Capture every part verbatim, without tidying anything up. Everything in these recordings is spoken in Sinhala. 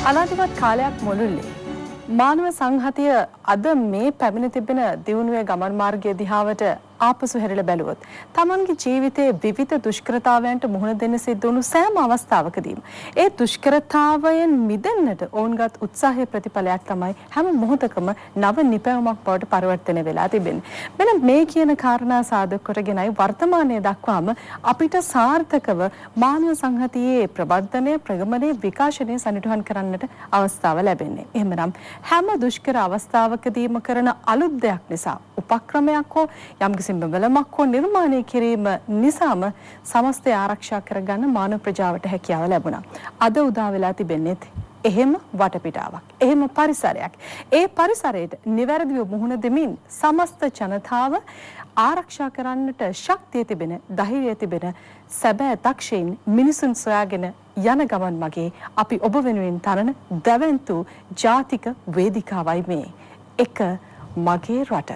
අනාදිමත් කාලයක් මුළුල්ලේ මානව සංහතිය අද මේ පැමිණ තිබෙන දියුණුවේ ගමන් මාර්ගය දිහාවට ආපසු හැරිලා බැලුවොත් තමන්ගේ ජීවිතයේ විවිධ දුෂ්කරතාවයන්ට මුහුණ දෙන්න සිද්ධ වුණු සෑම අවස්ථාවකදීම ඒ දුෂ්කරතාවයන් මිදෙන්නට ඔවුන්ගත් උත්සාහයේ ප්‍රතිඵලයක් තමයි හැම මොහොතකම නව නිපැවුමක් බවට පරිවර්තනය වෙලා තිබෙන්නේ. මෙන්න මේ කියන කාරණා සාධක කොටගෙනයි වර්තමානයේ දක්වාම අපිට සාර්ථකව මානව සංහතියේ ප්‍රවර්ධනය, ප්‍රගමනය, විකාශනය සනිටුහන් කරන්නට අවස්ථාව ලැබෙන්නේ. එහෙමනම් හැම දුෂ්කර අවස්ථාවකදීම කරන අලුත් දෙයක් නිසා උපක්‍රමයක් හෝ යම්කිසි බලමක් හෝ නිර්මාණය කිරීම නිසාම සමස්තය ආරක්ෂා කරගන්න මානව ප්‍රජාවට හැකියාව ලැබුණා. අද උදා වෙලා තිබෙන්නේ එහෙම වටපිටාවක්, එහෙම පරිසරයක්. ඒ පරිසරයට නිවැරදිව මුහුණ දෙමින් සමස්ත ජනතාව ආරක්ෂා කරන්නට ශක්තිය තිබෙන, ධෛර්යය තිබෙන සැබෑ දක්ෂයින් මිනිසුන් සොයාගෙන යන ගමන් මගේ අපි ඔබ වෙනුවෙන් තරන දැවැන්තු ජාතික වේදිකාවයි මේ. එක මගේ රට.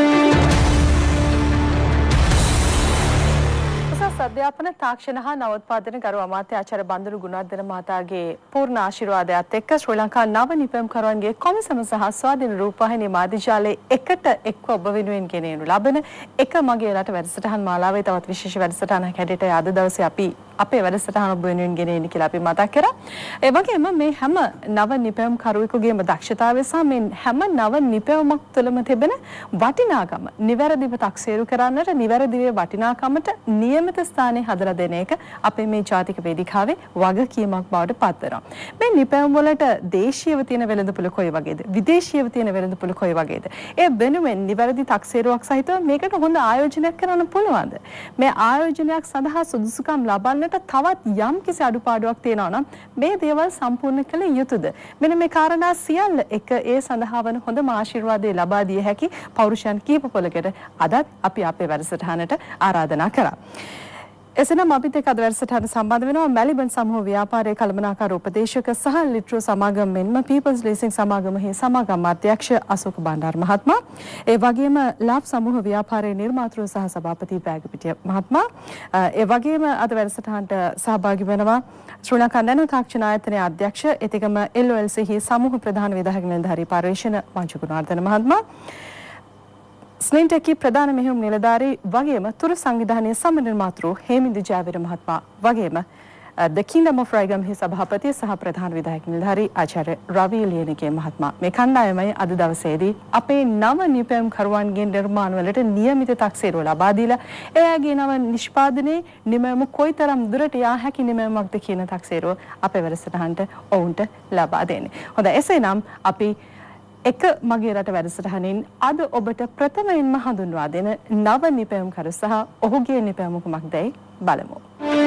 අධ්‍යාපන තාක්ෂණ හා නවෝත්පාදන ගරු අමාත්‍ය ආචාර්ය බන්දුරු ගුණවර්ධන මහතාගේ පූර්ණ ආශිර්වාදයත් එක්ක ශ්‍රී ලංකා නව නිපැයුම්කරුවන්ගේ කොමිසම සහ ස්වාධීන රූපවාහිනී මාධ්‍යජාලයේ එකට එක්ව ඔබ වෙනුවෙන් ගෙනෙනු ලබන එක මගේ රට වැඩසටහන් මාලාවේ තවත් විශේෂ වැඩසටහනක් හැටියට අද දවසේ අපි අපේ වැඩසටහන ඔබ වෙනුවෙන් ගෙනෙන්නේ කියලා අපි මතක් කරා. ඒ වගේම මේ හැම නව නිපැයුම්කරුවෙකුගේම ධක්ෂතාවය සහ මේ හැම නව නිපැයුමක් තුළම තිබෙන වටිනාකම නිවැරදිව තක්සේරු කරන්නට, නිවැරදිව වටිනාකමට නියමිත ස්ථානයේ හදලා දෙන එක අපේ මේ ජාතික වේදිකාවේ වගකීමක් බවට පත් වෙනවා. මේ නිපැයුම් වලට දේශීයව තියෙන වෙළඳපොළ කොයි වගේද? විදේශීයව තියෙන වෙළඳපොළ කොයි වගේද? ඒ වෙනුවෙන් නිවැරදි තක්සේරුවක් සහිතව මේකට හොඳ ආයෝජනයක් කරන්න පුළුවන්ද? මේ ආයෝජනයක් සඳහා සුදුසුකම් ලබන්න තවත් යම් කිසි අඩුපාඩුවක් තියෙනවා නම් මේ දේවල් සම්පූර්ණ කළ යුතුද? මෙන්න මේ කාරණා සියල්ල එක ඒ සඳහා වන හොඳම ආශිර්වාදය ලබා දිය හැකි පෞරුෂයන් කීප පොලකට අදත් අපි අපේ වැඩසටහනට ආරාධනා කරා. එසේනම් අපිත් එක්ක අද වැඩසටහන සම්බන්ධ වෙනවා මැලිබන් සමූහ ව්‍යාපාරයේ කළමනාකාර උපදේශක සහ ලිට්‍රෝ සමාගම මෙන්ම පීපල්ස් ලීසිං සමාගමෙහි සමාගම් අධ්‍යක්ෂ අශෝක බණ්ඩාර මහත්මයා, ඒ වගේම ලාබ් සමූහ ව්‍යාපාරයේ නිර්මාතෘ සහ සභාපති බෑගපිටිය මහත්මයා, ඒ වගේම අද වැඩසටහනට සහභාගී වෙනවා ශ්‍රී ලංකා නැනෝ තාක්ෂණ ආයතනයේ අධ්‍යක්ෂ එතිකම එල් ඔ එල් සී හි සමූහ ප්‍රධාන විධායක නිලධාරී පර්යේෂණ මංජු ගුණවර්ධන මහත්මයා, ස්ලින්ටෙකි ප්‍රධාන මෙහෙයුම් නිලධාරී වගේම තුර සංවිධානයේ සමනිර්මාතෘ හේමින්ද ජයවීර මහත්මයා වගේම ද කින්ග්ඩම් ඔෆ් රයිගම්හි සභාපති සහ ප්‍රධාන විධායක නිලධාරී ආචාර්ය රවි ලියනගේ මහත්මයා මේ කණ්ඩායමයි අද දවසේදී අපේ නව නිපැයුම්කරුවන්ගේ නිර්මාණ වලට නියමිත තක්සේරුව ලබා දීලා එයාගේ නව නිෂ්පාදනයේ නිමැවුම කොයිතරම් දුරට යා හැකි නිමැවුමක්ද කියන තක්සේරුව අපේ වැඩසටහනට ඔවුන්ට ලබා දෙන්නේ. හොඳයි, එසේනම් අපි එක මගේ රට වැඩසටහනින් අද ඔබට ප්‍රථමයෙන්ම හඳුන්වා දෙන නව නිපැයුම්කරු සහ ඔහුගේ නිපැයුම කුමක්දයි බලමු.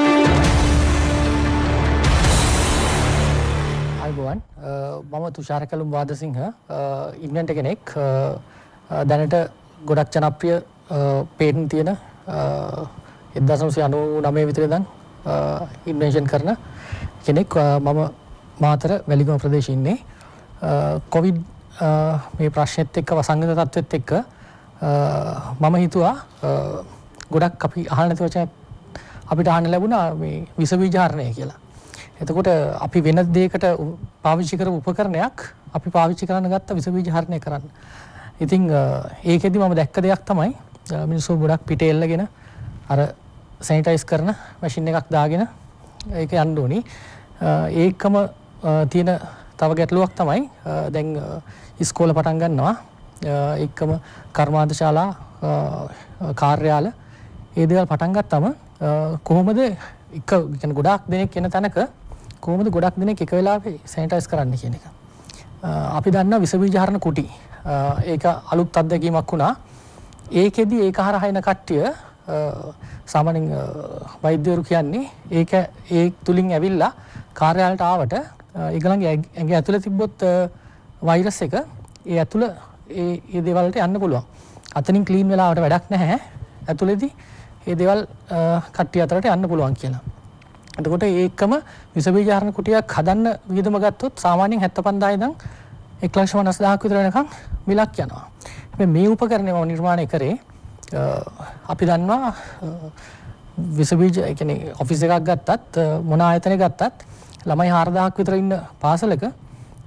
අයිබෝවන්, මම තුෂාර කළුම් වාදසිංහ, ඉංග්ලන්ත කෙනෙක්. දැනට ගොඩක් ජනප්‍රිය පේටන් තියෙන එක්දාස් නවසිය අනූ නවය විතර ඉඳන් ඉන්වෙන්ෂන් කරන කෙනෙක්. මම මාතර වැලිගම ප්‍රදේශයේ ඉන්නේ. කොවිඩ් මේ ප්‍රශ්නෙත් එක්ක, වසංගත තත්ත්වෙත් එක්ක මම හිතුවා ගොඩක් අපි අහන්න නැති වචන අපිට අහන්න ලැබුණා මේ විස බීජහරණය කියලා. එතකොට අපි වෙන දෙයකට පාවිච්චි කරපු උපකරණයක් අපි පාවිච්චි කරන්න ගත්ත විස බීජහරණය කරන්න. ඉතින් ඒකෙදි මම දැක්ක දෙයක් තමයි මිනිස්සු ගොඩක් පිට එල්ලගෙන අර සැනිටයිස් කරන මැෂින් එකක් දාගෙන ඒක යන්න ඕනි. ඒකම තියෙන තව ගැටලුවක් තමයි දැන් ඉස්කෝල පටන් ගන්නවා, එක්කම කර්මාන්ත ශාලා, කාර්යාල ඒ දේවල් පටන් ගත්තම කොහොමද එක කියන්නේ ගොඩාක් දෙනෙක් එන තැනක කොහොමද ගොඩක් දෙනෙක් එක වෙලාවෙ සැනිටයිස් කරන්න කියන එක. අපි දන්නා විස බීජහරණ කුටි, ඒක අලුත් අත්දැකීමක් වුණා. ඒකෙදි ඒක හරහා එන කට්ටිය සාමාන්‍යයෙන් වෛද්‍යවරු කියන්නේ ඒක ඒ තුලින් ඇවිල්ලා කාර්යාලයට ආවට ඒගොල්ලන්ගේ ඇඟ ඇතුලේ තිබ්බොත් වෛරස් එක ඒ ඇතුළ ඒ ඒ දේවල් වලට යන්න පුළුවන්. අතනින් ක්ලීන් වෙලාවට වැඩක් නැහැ. ඇතුලේදී ඒ දේවල් කට්ටිය අතරට යන්න පුළුවන් කියලා. එතකොට ඒකම විස බීජහරණ කුටියක් හදන්න වියදම ගත්තොත් සාමාන්‍යයෙන් හැත්තෑ පන්දාහක් ඉඳන් එක ලක්ෂ පනස් හදාරක් විතර වෙනකන් මිලක් යනවා. හැබැයි මේ උපකරණය මම නිර්මාණය කරේ අපි දන්නවා විස බීජ ඒ කියන්නේ ඔෆිස් එකක් ගත්තත් මොන ආයතනයක් ගත්තත් ළමයි හාරදාහක් විතර ඉන්න පාසලක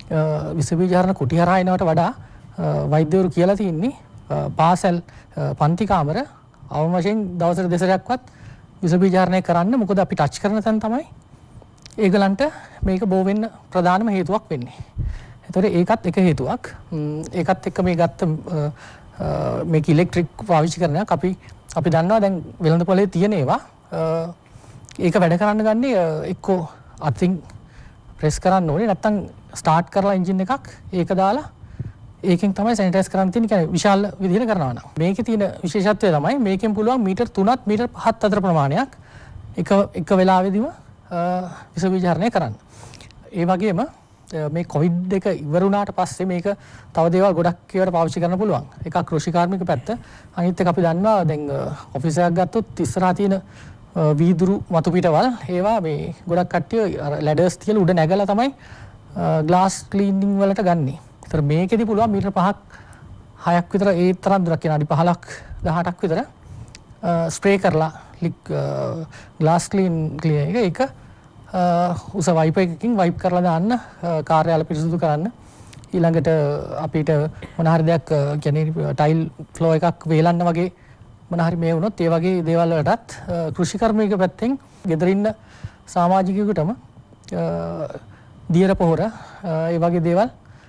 විස බීජ හරන කුටි හරහා එනවට වඩා වෛද්‍යවරු කියලා තියෙන්නේ පාසල් පන්ති කාමර අවම වශයෙන් දවසට දෙසරයක්වත් විස බීජ හරණය කරන්න. මොකද අපි ටච් කරන තැන තමයි ඒගලන්ට මේක බෝ වෙන්න ප්‍රධානම හේතුවක් වෙන්නේ. එතකොට ඒකත් එක හේතුවක්. ඒකත් එක්ක මේ ගත්ත මේක ඉලෙක්ට්‍රික් පාවිච්චි කරනයක් අපි අපි දන්නවා දැන් වෙළඳ පොලේ තියෙන ඒවා ඒක වැඩ කරන්න ගන්නේ එක්කෝ අතින් ප්‍රෙස් කරන්න ඕනේ නැත්නම් ස්ටාර්ට් කරලා එන්ජින් එකක් ඒක දාලා ඒකෙන් තමයි සැනිටයිස් කරන්න තියෙන්නේ. කියන්නේ විශාල විදිහට කරනවා නම් මේකේ තියෙන විශේෂත්වය තමයි මේකෙන් පුළුවන් මීටර් තුනත් මීටර් පහත් අතර ප්‍රමාණයක් එක එක වෙලාවෙදිම විස බීජ හරණය කරන්න. ඒ වගේම මේ කොවිඩ් එක ඉවර වුණාට පස්සේ මේක තව දේවල් ගොඩක් ඒවට පාවිච්චි කරන්න පුළුවන්. එකක් කෘෂි කාර්මික පැත්ත. අනිත් එක අපි දන්නවා දැන් ඔෆිස් එකක් ගත්තොත් ඉස්සරහා තියෙන වීදුරු මතු පිටවල් ඒවා මේ ගොඩක් කට්ටිය ලැඩර්ස් තියලා උඩ නැගලා තමයි ග්ලාස් ක්ලීනින් වලට ගන්නේ. ඒතර මේකෙදි පුළුවන් මීටර පහක් හයක් විතර ඒ තරම් දුරක් යන අඩි පහළක් දහඅටක් විතර ස්ප්‍රේ කරලා ග්ලාස් ක්ලීන් ක්ලීන් එක ඒක උස වයිප් එකකින් වයිප් කරලා දාන්න කාර්යාල පිරිසිදු කරන්න. ඊළඟට අපිට මොන හරි දෙයක් කියන්නේ ටයිල් ෆ්ලෝ එකක් වේලන්න වගේ මොන හරි මේ වුණොත් ඒ වගේ දේවල් වලටත් කෘෂි කර්මික පැත්තෙන් ගෙදර ඉන්න සමාජිකයෙකුටම දියර පොහොර ඒ වගේ දේවල්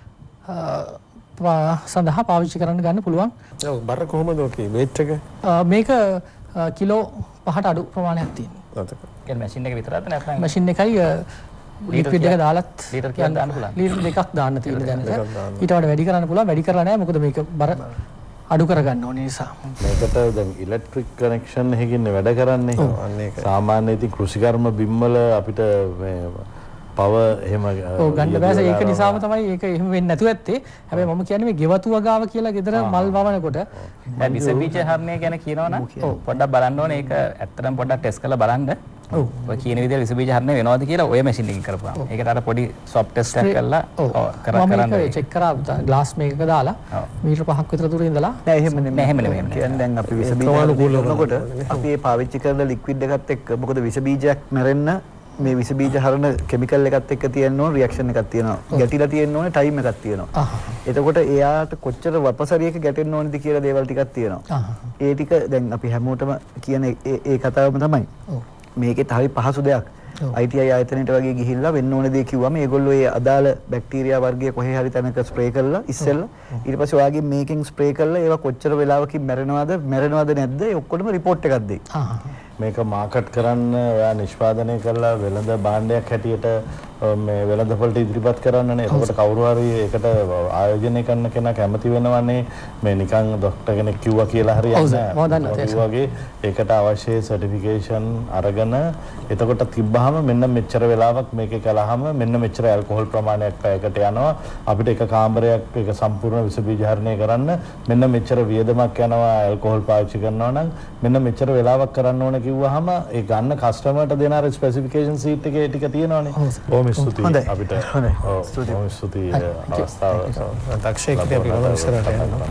සඳහා පාවිච්චි කරන්න ගන්න පුළුවන්. ඔව් බර කොහොමද ඔකේ වේට් එක? මේක කිලෝ පහට අඩු ප්‍රමාණයක් තියෙනවා. කියන්නේ මැෂින් එක විතරද නැත්නම් මැෂින් එකයි ලික්විඩ් එක දාලත් ලීටර් කීයක් දාන්න පුළුවන්? ලීටර් දෙකක් දාන්න තියෙන දැනට. ඊට වඩා වැඩි කරන්න පුළුවන්. වැඩි කරලා නැහැ මොකද මේක බර අඩු කරගන්න ඕනේ නිසා. මේකට දැන් ඉලෙක්ට්‍රික් කනෙක්ෂන් එකකින් වැඩ කරන්නේ. අන්න ඒක. සාමාන්‍ය ඉතින් කෘෂිකර්ම බිම්වල අපිට මේ පව එහෙම ඔව් ගන්න බෑ. ඒක නිසාම තමයි ඒක එහෙම වෙන්නේ නැතුව ඇත්තේ. හැබැයි මම කියන්නේ මේ ගෙවතු වගාව කියලා ගෙදර මල් වවනකොට දැන් විස බීජ හරණය ගැන කියනවනම් පොඩ්ඩක් බලන්න ඕනේ. ඒක ඇත්තටම පොඩ්ඩක් ටෙස්ට් කරලා බලන්න. ඔව්. ඔය කියන විදිහට විස බීජ හරණය වෙනවද කියලා ඔය මැෂින් එකකින් කරපුවා. ඒකට අර පොඩි සොෆ්ට් ටෙස්ට් එකක් කරලා කරා කරන්න. මම ඒක චෙක් කරා ග්ලාස් මේකක දාලා මීටර පහක් විතර දුර ඉඳලා නෑ එහෙම නෙමෙයි. එහෙම නෙමෙයි. කියන්නේ දැන් අපි විස බීජ කරනකොට අපි මේ පාවිච්චි කරන ලික්විඩ් එකත් එක්ක මොකද විස බීජයක් මැරෙන්න මේ විස බීජ හරන කෙමිකල් එකත් එක්ක තියෙන්න ඕන රියැක්ෂන් එකක් තියෙනවා. ගැටිලා තියෙන්න ඕනේ ටයිම් එකක් තියෙනවා. එතකොට එයාට කොච්චර වපසරියක ගැටෙන්න ඕනද කියලා දේවල් ටිකක් තියෙනවා. ඒ ටික දැන් අපි හැමෝටම කියන ඒ කතාවම තමයි. මේකෙත් හරි පහසු දෙයක්. I T I ආයතනයට වගේ ගිහිල්ලා වෙන්න ඕන දේ කිව්වම ඒගොල්ලෝ ඒ අදාළ බැක්ටීරියා වර්ගය කොහේ හරි තැනක ස්ප්‍රේ කරලා ඉස්සෙල්ලා ඊට පස්සේ ඔයාගේ මේකෙන් ස්ප්‍රේ කරලා ඒවා කොච්චර වෙලාවකින් මැරෙනවද මැරෙනවද නැද්ද ඒ ඔක්කොම රිපෝට් එකක් දෙයි. මේක මාකට් කරන්න ඔයා නිෂ්පාදනය කරලා වෙළඳ භාණ්ඩයක් හැටියට මේ වෙළඳපොළට ඉදිරිපත් කරන්නනේ. එතකොට කවුරු හරි ඒකට ආයෝජනය කරන කෙනා කැමති වෙනවනේ. මේ නිකන් ડોක්ටර් කෙනෙක් කිව්වා කියලා හරියන්නේ නැහැ. ඒ වගේ ඒකට අවශ්‍ය සර්ටිෆිකේෂන් අරගෙන එතකොට තිබ්බහම මෙන්න මෙච්චර වෙලාවක් මේකේ කළාම මෙන්න මෙච්චර ඇල්කොහොල් ප්‍රමාණයක් පැයකට යනවා. අපිට එක කාමරයක් එක සම්පූර්ණ විස බීජ හරණය කරන්න මෙන්න මෙච්චර වියදමක් යනවා ඇල්කොහොල් පාවිච්චි කරනවා නම් මෙන්න මෙච්චර වෙලාවක් කරන්න ඕන කිව්වහම ඒ ගන්න කස්ටමර්ට දෙන අර ස්පෙસિෆිකේෂන් සීට් එකේ ටික තියෙනවනේ. බොහොම ස්තුතියි අපිට. හොඳයි. ඔව් බොහොම ස්තුතියි අවස්ථාව. දක්ෂයෙක් අපි බලමු ඉස්සරහට යනවා.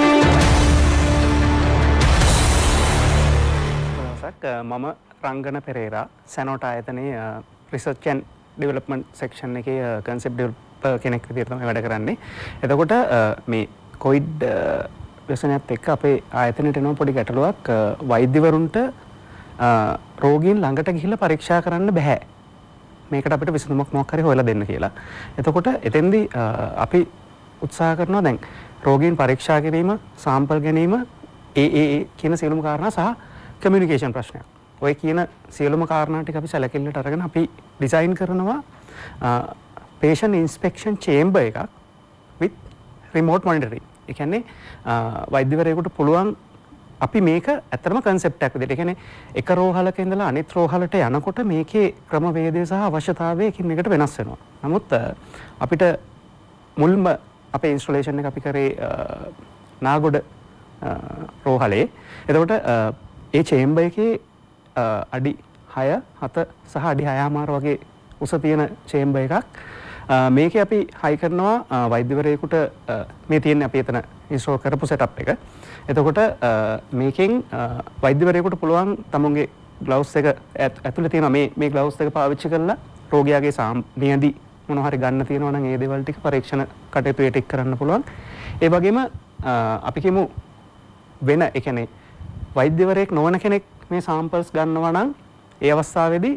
මම රංගන පෙරේරා සැනෝට ආයතනයේ රිසර්ච් ඇන්ඩ් ඩෙවලොප්මන්ට් සෙක්ෂන් එකේ කන්සෙප්ට් ඩෙවලොපර් කෙනෙක් විදිහට තමයි වැඩ කරන්නේ. එතකොට මේ කොවිඩ් ව්‍යසනයත් එක්ක අපේ ආයතනයට එන පොඩි ගැටලුවක් වෛද්‍යවරුන්ට රෝගීන් ළඟට ගිහිල්ලා පරීක්ෂා කරන්න බෑ. මේකට අපිට විසඳුමක් මොකක් හරි හොයලා දෙන්න කියලා. එතකොට එතෙන්දී අපි උත්සාහ කරනවා දැන් රෝගීන් පරීක්ෂා කිරීම, සාම්පල් ගැනීම, ඒ ඒ කියන සියලුම කාරණා සහ කමියුනිකේෂන් ප්‍රශ්නයක්. ඔය කියන සියලුම කාරණා ටික අපි සැලකිල්ලට අරගෙන අපි ඩිසයින් කරනවා patient inspection chamber එකක් with remote monitoring. ඒ කියන්නේ වෛද්‍යවරයෙකුට පුළුවන් අපි මේක ඇත්තටම concept එකක් විදිහට. ඒ කියන්නේ එක රෝහලක ඉඳලා අනිත් රෝහලට යනකොට මේකේ ක්‍රමවේදය සහ අවශ්‍යතාවය එකින් එකට වෙනස් වෙනවා. නමුත් අපිට මුල්ම අපේ ඉන්ස්ටොලේෂන් එක අපි කරේ නාගොඩ රෝහලේ. එතකොට ඒ චේම්බර් එකේ අඩි හය හත සහ අඩි හය හමාර වගේ උස තියෙන චේම්බර් එකක්. මේකේ අපි හයි කරනවා වෛද්‍යවරයෙකුට මේ තියෙන්නේ අපි එතන ඉන්ස්ටෝල් කරපු සෙටප් එක. එතකොට මේකෙන් වෛද්‍යවරයෙකුට පුළුවන් තමුන්ගේ ග්ලව්ස් එක ඇතුලේ තියෙන මේ මේ ග්ලව්ස් එක පාවිච්චි කරලා රෝගියාගේ නියඳි මොනවා හරි ගන්න තියෙනවා නම් ඒ දේවල් ටික පරීක්ෂණ කටයුතු ටික කරන්න පුළුවන්. ඒ වගේම අපි කියමු වෙන ඒ කියන්නේ වෛද්‍යවරයෙක් නොවන කෙනෙක් මේ සාම්පල්ස් ගන්නවා නම් ඒ අවස්ථාවේදී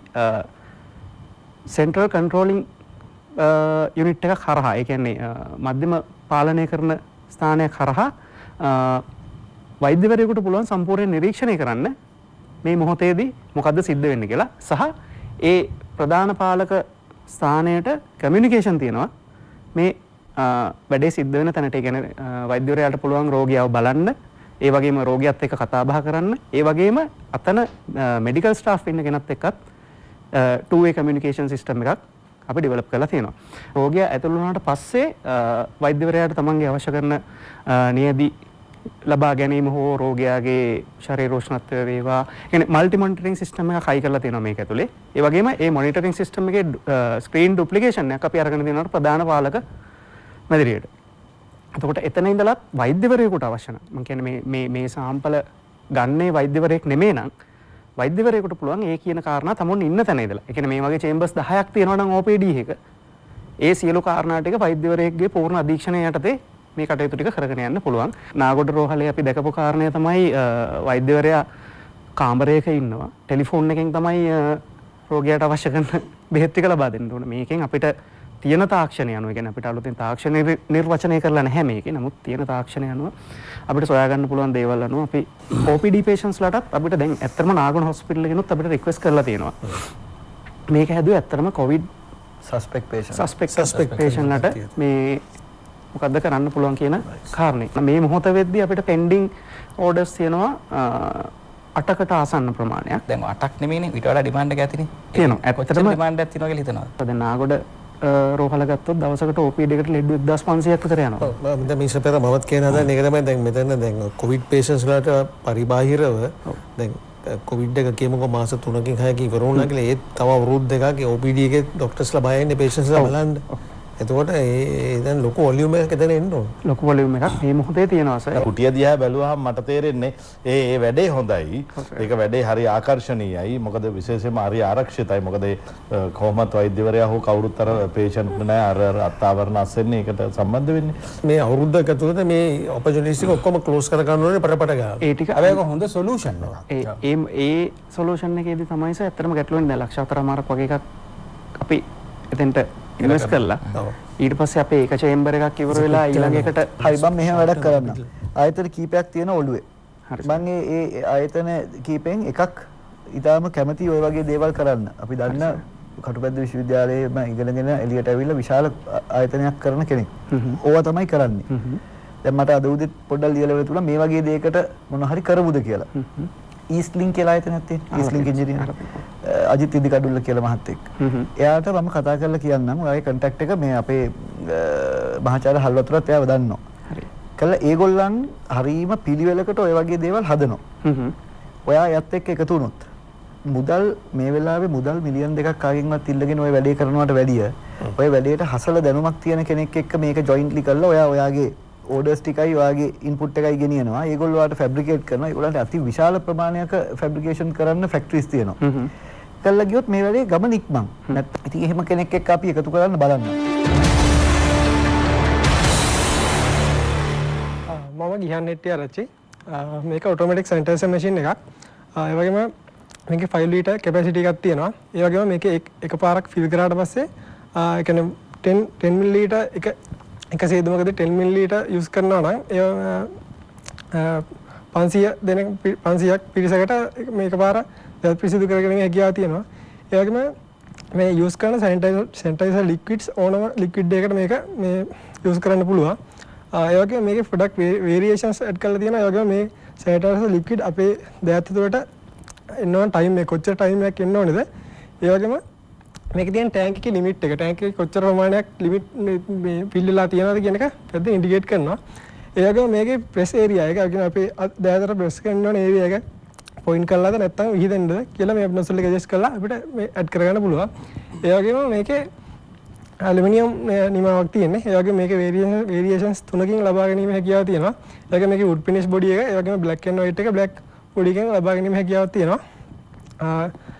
සෙන්ට්‍රල් කන්ට්‍රෝලින් යුනිට් එකක් හරහා ඒ කියන්නේ මධ්‍යම පාලනය කරන ස්ථානයක් හරහා වෛද්‍යවරයෙකුට පුළුවන් සම්පූර්ණ නිරීක්ෂණය කරන්න මේ මොහොතේදී මොකද්ද සිද්ධ වෙන්නේ කියලා සහ ඒ ප්‍රධාන පාලක ස්ථානයට කමියුනිකේෂන් තියෙනවා මේ වැඩේ සිද්ධ වෙන තැනට. ඒ කියන්නේ වෛද්‍යවරයාට පුළුවන් රෝගියාව බලන්න, ඒ වගේම රෝගියාත් එක්ක කතා බහ කරන්න, ඒ වගේම අතන මෙඩිකල් ස්ටාෆ් ඉන්න කෙනත් එක්කත් two way communication system එකක් අපි ඩෙවලොප් කරලා තියෙනවා. රෝගියා ඇතුළු වුණාට පස්සේ වෛද්‍යවරයාට තමන්ගේ අවශ්‍ය කරන නියැදි ලබා ගැනීම හෝ රෝගයාගේ ශරීර උෂ්ණත්වය වේවා කියන්නේ මල්ටි මොනිටරින් සිස්ටම් එකක් හයි කරලා තියෙනවා මේක ඇතුලේ. ඒ වගේම මේ මොනිටරින් සිස්ටම් එකේ ස්ක්‍රීන් ඩුප්ලිකේෂන් එකක් අපි අරගෙන තියෙනවා ප්‍රධාන පාලක මැදිරියට. එතකොට එතන ඉඳලත් වෛද්‍යවරයෙකුට අවශ්‍ය නම් මම කියන්නේ මේ මේ මේ සාම්පල ගන්නේ වෛද්‍යවරයෙක් නෙමෙයි නම් වෛද්‍යවරයෙකුට පුළුවන් ඒ කියන කාරණා තමුන් ඉන්න තැන ඉඳලා. ඒ කියන්නේ මේ වගේ චේම්බර්ස් දහයක් තියෙනවා නම් O P D එක ඒ සියලු කාරණා ටික වෛද්‍යවරයෙක්ගේ පූර්ණ අධීක්ෂණය යටතේ මේ කටයුතු ටික කරගෙන යන්න පුළුවන්. නාගොඩ රෝහලේ අපි දැකපු කාරණය තමයි වෛද්‍යවරයා කාමරයක ඉන්නවා. ටෙලිෆෝන් එකෙන් තමයි රෝගියාට අවශ්‍ය කරන බෙහෙත් ටික ලබා දෙන්න ඕන. මේකෙන් අපිට තියෙන තාක්ෂණය අනුව කියන්නේ අපිට අලුතෙන් තාක්ෂණ නිර්වචනය කරලා නැහැ මේකේ. නමුත් තියෙන තාක්ෂණය අනුව අපිට සොයා ගන්න පුළුවන් දේවල් අනුව අපි O P D patients ලටත් අපිට දැන් ඇත්තටම නාගොඩ හොස්පිටල් එකෙනුත් අපිට රික්වෙස්ට් කරලා තියෙනවා. මේක හැදුවේ ඇත්තටම covid suspect patient suspect suspect patient ලට මේ මොකද්ද කරන්න පුළුවන් කියන කාරණේ. මේ මොහොත වෙද්දී අපිට පෙන්ඩිං ඕඩර්ස් තියෙනවා අටකට ආසන්න ප්‍රමාණයක්. දැන් අටක් නෙමෙයිනේ ඊට වඩා ඩිමාන්ඩ් එක ඇතිනේ. තියෙනවා. ඇත්තටම ඩිමාන්ඩ් එකක් තියෙනවා කියලා හිතනවා. දැන් නාගොඩ රෝහල ගත්තොත් දවසකට O P D එකට ලෙඩ එක්දාස් පන්සීයක් විතර යනවා. ඔව් මම දැන් මේ ඉස්සර මමත් කියන හදන එක තමයි දැන් මෙතන දැන් කොවිඩ් පේෂන්ට්ස් වලට පරිබාහිරව දැන් කොවිඩ් එක කියමුකෝ මාස තුනකින් හයකින් ඉවර වුණා කියලා ඒත් තව අවුරුදු දෙකක් O P D එකේ ડોක්ටර්ස්ලා බය වෙන්නේ පේෂන්ට්ස්ලා බලන්න. එතකොට ඒ දැන් ලොකු වොලියුම් එකක් එතන එන්න ඕන. ලොකු වොලියුම් එකක් මේ මොහොතේ තියෙනවා සර්. කුටිය දිහා බැලුවහම මට තේරෙන්නේ ඒ ඒ වැඩේ හොඳයි. ඒක වැඩේ හරි ආකර්ශනීයයි. මොකද විශේෂයෙන්ම හරි ආරක්ෂිතයි. මොකද කොහොමත් වෛද්‍යවරයා හෝ කවුරුත් අර පේෂන්ට් නෑ අර අර අත්ආවරණ අස්සෙන්නේ ඒකට සම්බන්ධ වෙන්නේ. මේ අවුරුද්දක ඇතුළත මේ ඔපචුනිටිස් එක ඔක්කොම ක්ලෝස් කර ගන්න ඕනේ පටපට ගාලා. ඒ ටික හැබැයි ඒක හොඳ සොලියුෂන් එකක්. ඒ ඒ සොලියුෂන් එකේදී තමයි සර් ඇත්තටම ගැටලුවෙන් දැන් ලක්ෂ හතරමාරක් වගේ එකක් අපි එතෙන්ට ඉන්වෙස්ට් කළා. ඊට පස්සේ අපේ එක චේම්බර් එකක් ඉවර වෙලා ඊළඟ එකට හරි මම මෙහෙම වැඩක් කරන්න. ආයතන කීපයක් තියෙන ඔළුවේ. මම ඒ ඒ ආයතන කීපෙන් එකක් ඊටාම කැමති ඔය වගේ දේවල් කරන්න. අපි දන්න කටුපැද්ද විශ්වවිද්‍යාලයේ මම ඉගෙනගෙන එළියට ඇවිල්ලා විශාල ආයතනයක් කරන කෙනෙක්. ඕවා තමයි කරන්නේ. දැන් මට අද උදේත් පොඩ්ඩක් ලියලා වෙලා තුලා මේ වගේ දෙයකට මොන හරි කරමුද කියලා. ඊස්ට් ලින්ක් කියලා ආයතනයක් තියෙනවා. East link engineer Ajith Idikadulla කියලා මහත්තයෙක්. එයාට මම කතා කරලා කියන්නම් ඔයාගේ කන්ටැක්ට් එක මේ අපේ මහාචාර්ය හල්වතුරත් එයාව දන්නවා. හරි. කළා ඒගොල්ලන් හරීම පිළිවෙලකට ඔය වගේ දේවල් හදනවා. හ්ම්. ඔයා යත් එක්ක එකතු වුණොත් මුදල් මේ වෙලාවේ මුදල් මිලියන් දෙකක් කාගෙන්වත් ඉල්ලගෙන ඔය වැඩේ කරනවට වැඩිය ඔය වැඩේට හසල දැනුමක් තියෙන කෙනෙක් එක්ක මේක ජොයින්ට්ලි කරලා ඔයා ඔයාගේ ඕඩර්ස් ටිකයි ඔයාගේ ඉන්පුට් එකයි ගෙනියනවා. ඒගොල්ලෝ ඔයාලට ෆැබ්‍රිකේට් කරනවා. ඒගොල්ලන්ට අති විශාල ප්‍රමාණයක ෆැබ්‍රිකේෂන් කරන්න ෆැක්ටරිස් තියෙනවා. හ්ම්. කළා ගියොත් මේ වැඩේ ගමන ඉක්මන්. නැත්නම් ඉතින් එහෙම කෙනෙක් එක්ක අපි එකතු කරන්න බලන්න. මම ගිහන් හෙට්ටිය ආරච්චි. මේක ඔටෝමැටික් සැනිටයිසර් මැෂින් එකක්. ඒ වගේම මේකේ ෆයිව් ලීටර් කැපැසිටි එකක් තියෙනවා. ඒ වගේම මේකේ එකපාරක් ෆිල් කරාට පස්සේ ඒ කියන්නේ ten ten මිලිලීටර් එක එක සේදුමකදී ten මිලිලීටර් යූස් කරනවා නම් ඒ පන්සිය දෙනෙක් පන්සියක් පිරිසකට මේක පාර දැල් පිරිසිදු කරගෙන හැකියාව තියෙනවා. ඒ වගේම මේ යූස් කරන සැනිටයිසර් සැනිටයිසර් ලික්විඩ්ස් ඕනම ලික්විඩ් එකකට මේක මේ යූස් කරන්න පුළුවන්. ඒ වගේම මේකේ ප්‍රොඩක්ට් වේරියේෂන්ස් ඇඩ් කරලා තියෙනවා. ඒ වගේම මේ සැනිටයිසර් ලික්විඩ් අපේ දෑත් ඇතුළට එනවා ටයිම් එක කොච්චර ටයිම් එකක් එන්න ඕනේද? ඒ වගේම මේකේ තියෙන ටැංක් එකේ ලිමිට් එක ටැංක් එකේ කොච්චර ප්‍රමාණයක් ලිමිට් මේ ෆිල් වෙලා තියෙනවද කියන එක පැත්තෙන් ඉන්ඩිකේට් කරනවා. ඒ වගේම මේකේ ප්‍රෙස් ඒරියා එක කියන්නේ අපේ දෑතට ප්‍රෙස් කරන්න ඕන ඒරියා එක පොයින්ට් කරලාද නැත්නම් විහිදෙන්නද කියලා මේ නොසල් එක ඇඩ්ජස්ට් කරලා අපිට මේ ඇඩ් කරගන්න පුළුවන්. ඒ වගේම මේකේ ඇලුමිනියම් නිමාවක් තියෙන්නේ. ඒ වගේම මේකේ වේරියේෂන්ස් තුනකින් ලබා ගැනීම හැකියාව තියෙනවා. ඒ වගේම මේකේ වුඩ් ෆිනිෂ් බොඩි එක, ඒ වගේම බ්ලැක් ඇන්ඩ් වයිට් එක බ්ලැක් බොඩි එකෙන් ලබා ගැනීම හැකියාවක් තියෙනවා.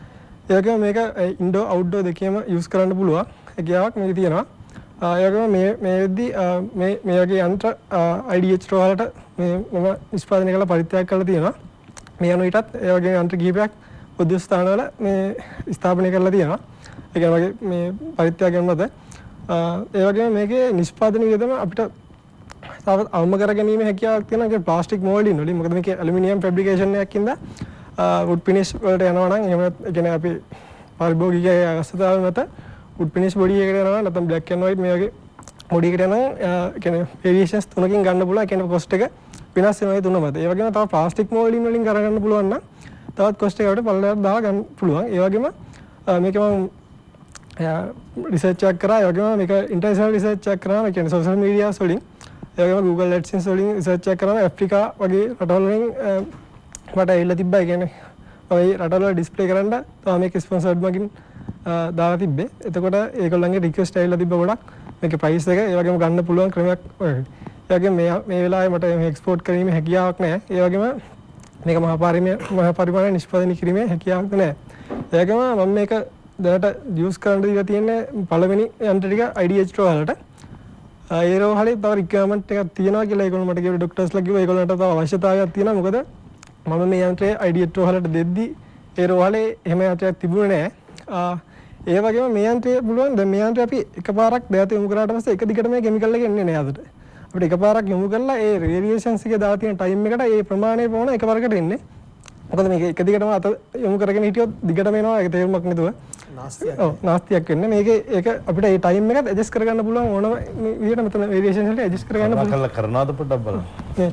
ඒ වගේම මේක ඉන්ඩෝර් අවුට්ඩෝර් දෙකේම යූස් කරන්න පුළුවන් හැකියාවක් මේකේ තියෙනවා. ඒ වගේම මේ මේ වෙද්දී මේ මේ වගේ යන්ත්‍ර I D H වලට මේ මම නිෂ්පාදනය කරලා පරිත්‍යාග කරලා තියෙනවා. මේ අනුවිතත් ඒ වගේ යන්ත්‍ර කිහිපයක් උද්‍යෝග ස්ථානවල මේ ස්ථාපනය කරලා තියෙනවා. ඒ කියන්නේ වගේ මේ පරිත්‍යාගයන් මත ඒ වගේම මේකේ නිෂ්පාදන වියදම අපිට තවත් අවම කර ගැනීම හැකියාවක් තියෙනවා. ඒක ප්ලාස්ටික් මෝල්ඩින් වලින්. මොකද මේකේ ඇලුමිනියම් ෆැබ්‍රිකේෂන් එකක් ඉඳලා වුඩ් ෆිනිෂ් වලට යනවා නම් එහෙම ඒ කියන්නේ අපි පාරිභෝගික අවස්ථාවල මත වුඩ් ෆිනිෂ් බොඩි එකකට යනවා නැත්නම් බ්ලැක් ඇන්ඩ් වයිට් මේ වගේ බොඩි එකට යනවා. ඒ කියන්නේ වේරියේෂන්ස් තුනකින් ගන්න පුළුවන්. ඒ කියන්නේ කොස්ට් එක වෙනස් වෙනවා ඒ තුන මත. ඒ වගේම තව ප්ලාස්ටික් මෝල්ඩින් වලින් කරගන්න පුළුවන් නම් තවත් කොස්ට් එකකට පල්ලෙහාට දාලා ගන්න පුළුවන්. ඒ වගේම මේක මම රිසර්ච් එකක් කරා. ඒ වගේම මේක ඉන්ටර්නැෂනල් රිසර්ච් එකක් කරා. ඒ කියන්නේ සෝෂල් මීඩියාස් වලින් ඒ වගේම Google AdSense වලින් රිසර්ච් එකක් කරා. ඇෆ්‍රිකා වගේ රටවල් වලින් මට ඇවිල්ලා තිබ්බා. ඒ කියන්නේ ඔය රටවල් වල ඩිස්ප්ලේ කරන්න තමයි මේක ස්පොන්සර්ඩ් මගින් දාලා තිබ්බේ. එතකොට ඒගොල්ලන්ගේ රික්වෙස්ට් ඇවිල්ලා තිබ්බ ගොඩක් මේකේ ප්‍රයිස් එක ඒ වගේම ගන්න පුළුවන් ක්‍රමයක් ඔය. ඒ වගේම මේ මේ වෙලාවේ මට මේ එක්ස්පෝර්ට් කිරීමේ හැකියාවක් නැහැ. ඒ වගේම මේක මහා පරිමාණ මහා පරිමාණ නිෂ්පාදනය කිරීමේ හැකියාවක් නැහැ. ඒ වගේම මම මේක දැනට යූස් කරන්න දීලා තියෙන්නේ පළවෙනි යන්ත්‍ර ටික I D H වලට. ඒ රෝහලේ තව රික්වයර්මන්ට් එකක් තියෙනවා කියලා ඒගොල්ලෝ මට කිව්වා ડોක්ටර්ස්ලා කිව්වා ඒගොල්ලන්ට තව අවශ්‍යතාවයක් තියෙනවා. මොකද මම මේ යන්ත්‍රය I D H වලට දෙද්දි ඒ රෝහලේ එහෙම යන්ත්‍රයක් තිබුණේ නැහැ. ඒ වගේම මේ යන්ත්‍රය පුළුවන් දැන් මේ යන්ත්‍රය අපි එකපාරක් දෑත යොමු කරාට පස්සේ එක දිගට මේ කිමිකල් එක එන්නේ නැහැ අදට. අපිට එකපාරක් යොමු කරලා ඒ රේඩියේෂන්ස් එක දාලා තියෙන ටයිම් එකට ඒ ප්‍රමාණය පොණ එකපාරකට එන්නේ. මොකද මේක එක දිගටම අත යොමු කරගෙන හිටියොත් දිගටම එනවා ඒක තේරුමක් නැතුව. නාස්තියක්. ඔව් නාස්තියක් වෙන්නේ. මේකේ ඒක අපිට ඒ ටයිම් එකට ඇඩ්ජස්ට් කරගන්න පුළුවන් ඕනම විදිහට මෙතන වේරියේෂන්ස් වලට ඇඩ්ජස්ට් කරගන්න පුළුවන්. කරලා කරනවද පොඩ්ඩක් බලන්න. ඒ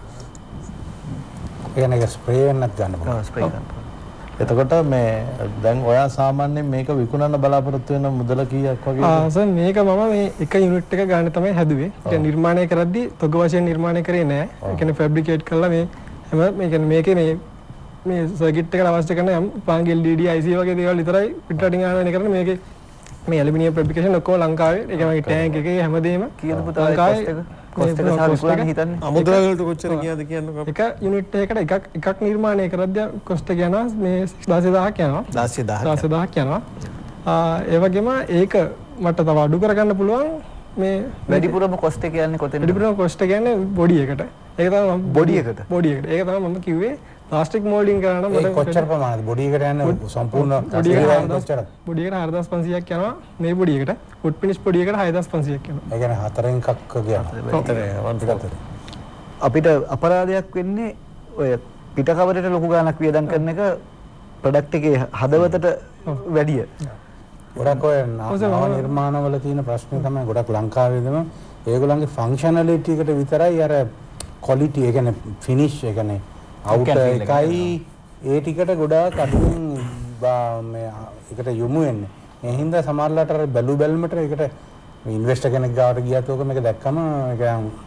කියන්නේ ස්ප්‍රේ වෙන්නත් ගන්න පුළුවන්. ඔව් ස්ප්‍රේ ගන්න. එතකොට මේ දැන් ඔයා සාමාන්‍යයෙන් මේක විකුණන්න බලාපොරොත්තු වෙන මුදල කීයක් වගේ? ආ සර් මේක මම මේ එක යුනිට් එක ගන්න තමයි හැදුවේ. ඒ කියන්නේ නිර්මාණය කරද්දී තොග වශයෙන් නිර්මාණය කරේ නෑ. ඒ කියන්නේ ෆැබ්‍රිකේට් කරලා මේ හැම මේ කියන්නේ මේකේ මේ මේ සර්කිට් එකට අවශ්‍ය කරන යම් පාංග L E D I C වගේ දේවල් විතරයි පිටරටින් ආනයනය කරන්නේ. මේකේ මේ ඇලුමිනියම් ෆැබ්‍රිකේෂන් ඔක්කොම ලංකාවේ. ඒ කියන්නේ ටැංක් එකේ හැමදේම කීයද පුතා කොස්ට් එක? කොස්ට් එක සහ විකුණන්න හිතන්නේ? අමුද්‍රව්‍ය වලට කොච්චර කියලාද කියන්නකෝ. එක යුනිට් එකකට එකක් එකක් නිර්මාණය කරද්දී කොස්ට් එක යනවා මේ දාස් දහයක් යනවා. දාස් දහයක්. දාස් දහයක් යනවා. ඒ වගේම ඒක මට තව අඩු කරගන්න පුළුවන්. මේ වැඩිපුරම කොස්ට් එක කියන්නේ කොතනද? වැඩිපුරම කොස්ට් එක කියන්නේ බොඩි එකට. ඒක තමයි මම බොඩි එකට. බොඩි එකට. ඒක තමයි මම කිව්වේ ප්ලාස්ටික් මෝල්ඩින් කරන මට කොච්චර ප්‍රමාණද බොඩි එකට යන්නේ සම්පූර්ණ බොඩි එකට කොච්චර? බොඩි එකට හාරදාස් පන්සීයක් යනවා මේ බොඩි එකට. වුඩ් ෆිනිෂ් බොඩි එකට හයදාස් පන්සීයක් යනවා. ඒ කියන්නේ හතරෙන් එකක් කියනවා. අපිට අපරාධයක් වෙන්නේ ඔය පිට කවරේට ලොකු ගාණක් වියදම් කරන එක ප්‍රොඩක්ට් එකේ හදවතට වැඩිය. ගොඩක් ඔය නව නිර්මාණවල තියෙන ප්‍රශ්නේ තමයි ගොඩක් ලංකාවේදම ඒගොල්ලන්ගේ ෆන්ක්ෂනැලිටි එකට විතරයි අර ක්වොලිටි ඒ කියන්නේ ෆිනිෂ් ඒ කියන්නේ අවුට් එකයි ඒ ටිකට ගොඩාක් අඩුවෙන් මේ එකට යොමු වෙන්නේ. ඒ හින්දා සමහරලාට අර බැලු බැලමට ඒකට ඉන්වෙස්ටර් කෙනෙක් ගාවට ගියත් ඔක මේක දැක්කම ඒක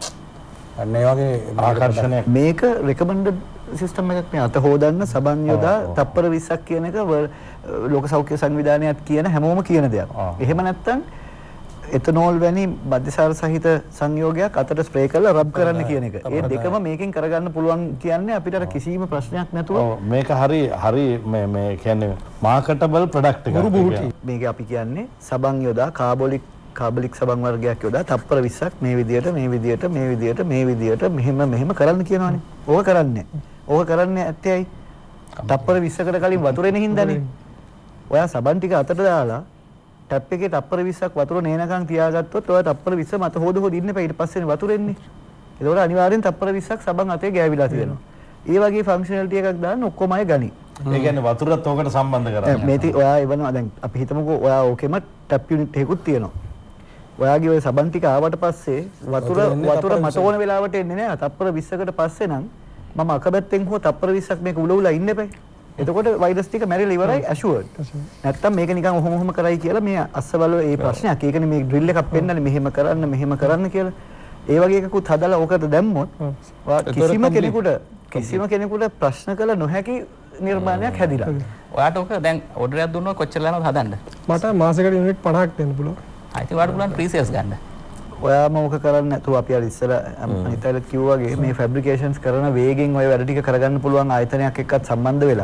අන්න ඒ වගේ ආකර්ෂණයක්. මේක රෙකමෙන්ඩඩ් සිස්ටම් එකක් නේ. අත හොදන්න සබන් යොදා තප්පර විස්සක් කියන එක ලෝක සෞඛ්‍ය සංවිධානයත් කියන හැමෝම කියන දෙයක්. එහෙම නැත්නම් එතනෝල් වැනි මධ්‍යසාර සහිත සංයෝගයක් අතට ස්ප්‍රේ කරලා රබ් කරන්න කියන එක. ඒ දෙකම මේකෙන් කරගන්න පුළුවන් කියන්නේ අපිට අර කිසිම ප්‍රශ්නයක් නැතුව මේක හරි හරි මේ මේ කියන්නේ මාකටබල් ප්‍රොඩක්ට් එකක්. මේක අපි කියන්නේ සබන් යොදා කාබොලික් කාබලික් සබන් වර්ගයක් යොදා තප්පර විස්සක් මේ විදියට මේ විදියට මේ විදියට මේ විදියට මෙහෙම මෙහෙම කරන්න කියනවනේ. ඕක කරන්නේ. ඕක කරන්නේ ඇත්තේ ඇයි? තප්පර විස්සකට කලින් වතුරෙන හින්දානේ. ඔයා සබන් ටික අතට දාලා ටැප් එකේ තප්පර විස්සක් වතුර නේනකන් තියාගත්තොත් ඔයා තප්පර විස්ස මත හොද හොද ඉන්න එපා. ඊට පස්සේනේ වතුර එන්නේ. ඒකෝර අනිවාර්යෙන් තප්පර විස්සක් සබන් අතේ ගෑවිලා තියෙනවා. ඒ වගේ ෆන්ක්ෂනැලිටි එකක් දාන්න ඔක්කොම අය ගනි. ඒ කියන්නේ වතුරත් ඕකට සම්බන්ධ කරන්නේ. මේටි ඔයා එවනවා දැන් අපි හිතමුකෝ ඔයා ඕකෙම ටැප් යුනිට් එකකුත් තියෙනවා. ඔයාගේ ওই සබන් ටික ආවට පස්සේ වතුර වතුර මට ඕන වෙලාවට එන්නේ නැහැ. තප්පර විස්සකට පස්සේ නම් මම අකබැත්තෙන් හෝ තප්පර විස්සක් මේක උල උලා ඉන්න එපා. එතකොට වෛරස් ටික මැරිලා ඉවරයි ඇෂුවර්ඩ්. නැත්තම් මේක නිකන් ඔහොම ඔහොම කරයි කියලා මේ අස්සවල ඒ ප්‍රශ්නයක්. ඒකනේ මේ ඩ්‍රිල් එකක් පෙන්නන්නේ මෙහෙම කරන්න මෙහෙම කරන්න කියලා. ඒ වගේ එකකුත් හදලා ඕකට දැම්මොත් කිසිම කෙනෙකුට කිසිම කෙනෙකුට ප්‍රශ්න කළ නොහැකි නිර්මාණයක් හැදිලා. ඔයාට ඕක දැන් ඕඩර් එකක් දුන්නොත් කොච්චර යනවද හදන්න? මට මාසෙකට යුනිට් පනහක් දෙන්න පුළුවන්. ආයිත් ඔයාට පුළුවන් ප්‍රී සේල්ස් ගන්න. ඔයාම ඕක කරන්නේ නැතුව අපි අර ඉස්සර අනිතයිලත් කිව්වා වගේ මේ ෆැබ්‍රිකේෂන්ස් කරන වේගෙන් ඔය වැඩ ටික කරගන්න පුළුවන් ආයතනයක් එක්කත් සම්බන්ධ වෙලා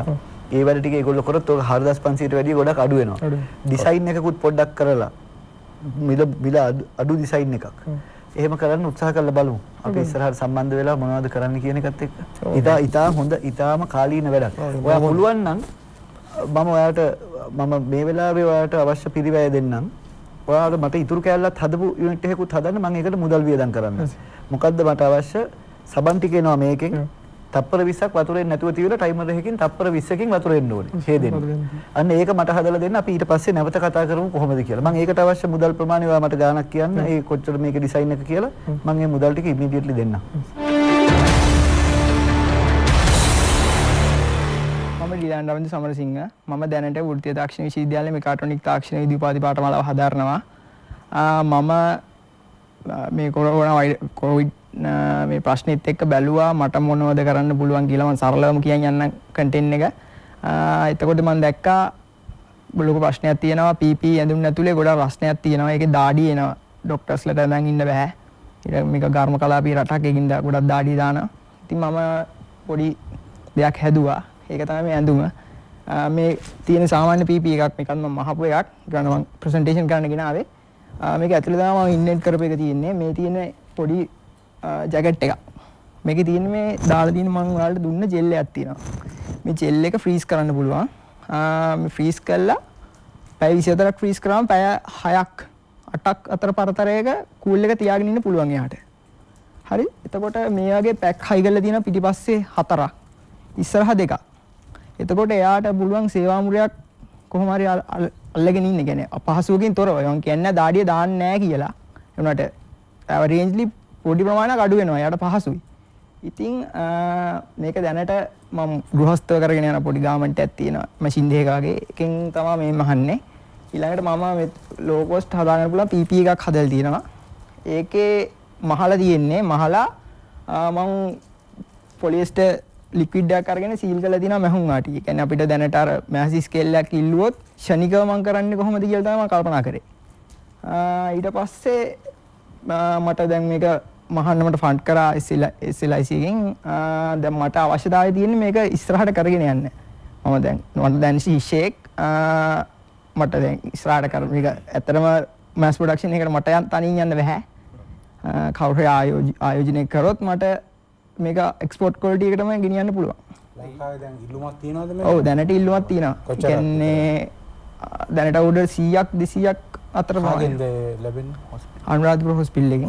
ඒ වැඩ ටික ඒගොල්ලෝ කරොත් ඔක හාරදාස් පන්සීයට වැඩිය ගොඩක් අඩු වෙනවා. ඩිසයින් එකකුත් පොඩ්ඩක් කරලා මිල මිල අඩු ඩිසයින් එකක්. එහෙම කරන්න උත්සාහ කරලා බලමු. අපි ඉස්සරහට සම්බන්ධ වෙලා මොනවද කරන්න කියන එකත් එක්ක. ඉතා ඉතා හොඳ ඉතාම කාලීන වැඩක්. ඔයා පුළුවන් නම් මම ඔයාට මම මේ වෙලාවේ ඔයාට අවශ්‍ය පිරිවැය දෙන්නම්. ඔයාලා මට ඉතුරු කෑල්ලත් හදපු යුනිට් එකකුත් හදන්න මම ඒකට මුදල් වියදම් කරන්න. මොකද්ද මට අවශ්‍ය? සබන් ටික එනවා මේකෙන්. තප්පර විස්සක් වතුරෙන් නැතුව තියලා ටයිමර් එකකින් තප්පර විස්සකින් වතුර එන්න ඕනේ. හේදෙන්න. අන්න ඒක මට හදලා දෙන්න. අපි ඊට පස්සේ නැවත කතා කරමු කොහොමද කියලා. මම ඒකට අවශ්‍ය මුදල් ප්‍රමාණය ඔයා මට ගාණක් කියන්න. ඒ කොච්චර මේකේ ඩිසයින් එක කියලා මම මේ මුදල් ටික ඉමීඩියට්ලි දෙන්නම්. මම ඩිලාන් රවින්ද්‍ර සමරසිංහ. මම දැනට වෘත්තීය තාක්ෂණ විශ්වවිද්‍යාලයේ මෙකාට්‍රොනික තාක්ෂණ විද්‍යා උපාධි පාඨමාලාව හදාරනවා. මම මේ කොරෝනා කොවිඩ් මේ ප්‍රශ්නෙත් එක්ක බැලුවා මට මොනවද කරන්න පුළුවන් කියලා මම සරලවම කියන් යන්න කන්ටෙන්ට් එක. එතකොට මම දැක්කා ලොකු ප්‍රශ්නයක් තියෙනවා පී පී ඇඳුම් නැතුලේ ගොඩක් ප්‍රශ්නයක් තියෙනවා. ඒකේ දාඩිය එනවා. ડોක්ටර්ස්ලට දැන් ඉන්න බෑ. ඊට මේක ගර්ම කලාපී රටක් ඒකින්ද ගොඩක් දාඩිය දානවා. ඉතින් මම පොඩි දෙයක් හැදුවා. ඒක තමයි මේ ඇඳුම. මේ තියෙන සාමාන්‍ය පී පී එකක් මේකත් මම මහපු එකක්. ඊට මම ප්‍රසන්ටේෂන් කරන්න ගෙනාවේ. මේක ඇතුළේ තමයි මම ඉන්වෙන්ට් කරපු එක තියෙන්නේ. මේ තියෙන පොඩි ජැකට් එකක්. මේකේ තියෙන මේ දාලා තියෙන මම ඔයාලට දුන්න ජෙල් එකක් තියෙනවා. මේ ජෙල් එක ෆ්‍රීස් කරන්න පුළුවන්. මේ ෆ්‍රීස් කළා පැය විසිහතරක් ෆ්‍රීස් කරාම පැය හයක් අටක් අතර පරතරයක කූල් එක තියාගෙන ඉන්න පුළුවන් එයාට. හරි? එතකොට මේ වගේ පැක් හයි කරලා තියෙන පිටිපස්සේ හතරක්. ඉස්සරහ දෙකක්. එතකොට එයාට පුළුවන් සේවා මුරයක් කොහොම හරි අල්ලගෙන ඉන්න. කියන්නේ අපහසුවකින් තොරව. මම කියන්නේ දාඩිය දාන්නේ නැහැ කියලා. එුණාට රේන්ජ්ලි පොඩි ප්‍රමාණයක් අඩු වෙනවා. එයාට පහසුයි. ඉතින් මේක දැනට මම ගෘහස්තව කරගෙන යන පොඩි ගාමන්ට් එකක් තියෙනවා. මැෂින් දෙකක වගේ. එකෙන් තමයි මේ මහන්නේ. ඊළඟට මම මේ ලෝ කොස්ට් හදාගන්න පුළුවන් පී පී එකක් හදලා තියෙනවා. ඒකේ මහලා තියෙන්නේ මහලා මම පොලිස්ටර් ලික්විඩ් එකක් අරගෙන සීල් කරලා තියෙනවා මැහුම් ආටි. ඒ කියන්නේ අපිට දැනට අර මැසි ස්කේල් එකක් ඉල්ලුවොත් ෂණිකව මම කරන්නේ කොහොමද කියලා තමයි මම කල්පනා කරේ. ඊට පස්සේ මට දැන් මේක මහන්න මට ෆන්ඩ් කරා එස් එල් ආයි සී එකෙන්. දැන් මට අවශ්‍යතාවය තියෙන්නේ මේක ඉස්සරහට කරගෙන යන්න. මම දැන් මට දැන් ෂේක් මට දැන් ඉස්සරහට කර මේක ඇත්තටම මාස් ප්‍රොඩක්ෂන් එකට මට තනියෙන් යන්න බෑ. කවුරු හරි ආයෝජනය කරොත් මට මේක එක්ස්පෝර්ට් ක්වොලිටි එකටම ගෙනියන්න පුළුවන්. ලංකාවේ දැන් ඉල්ලුමක් තියනවද මේක? ඔව් දැනට ඉල්ලුමක් තියෙනවා. ඒ කියන්නේ දැනට ඕඩර් සීයක් දෙසීයක් අතර මාගෙන්ද ලැබෙන්නේ? අනුරාධපුර හොස්පිටල් එකෙන්.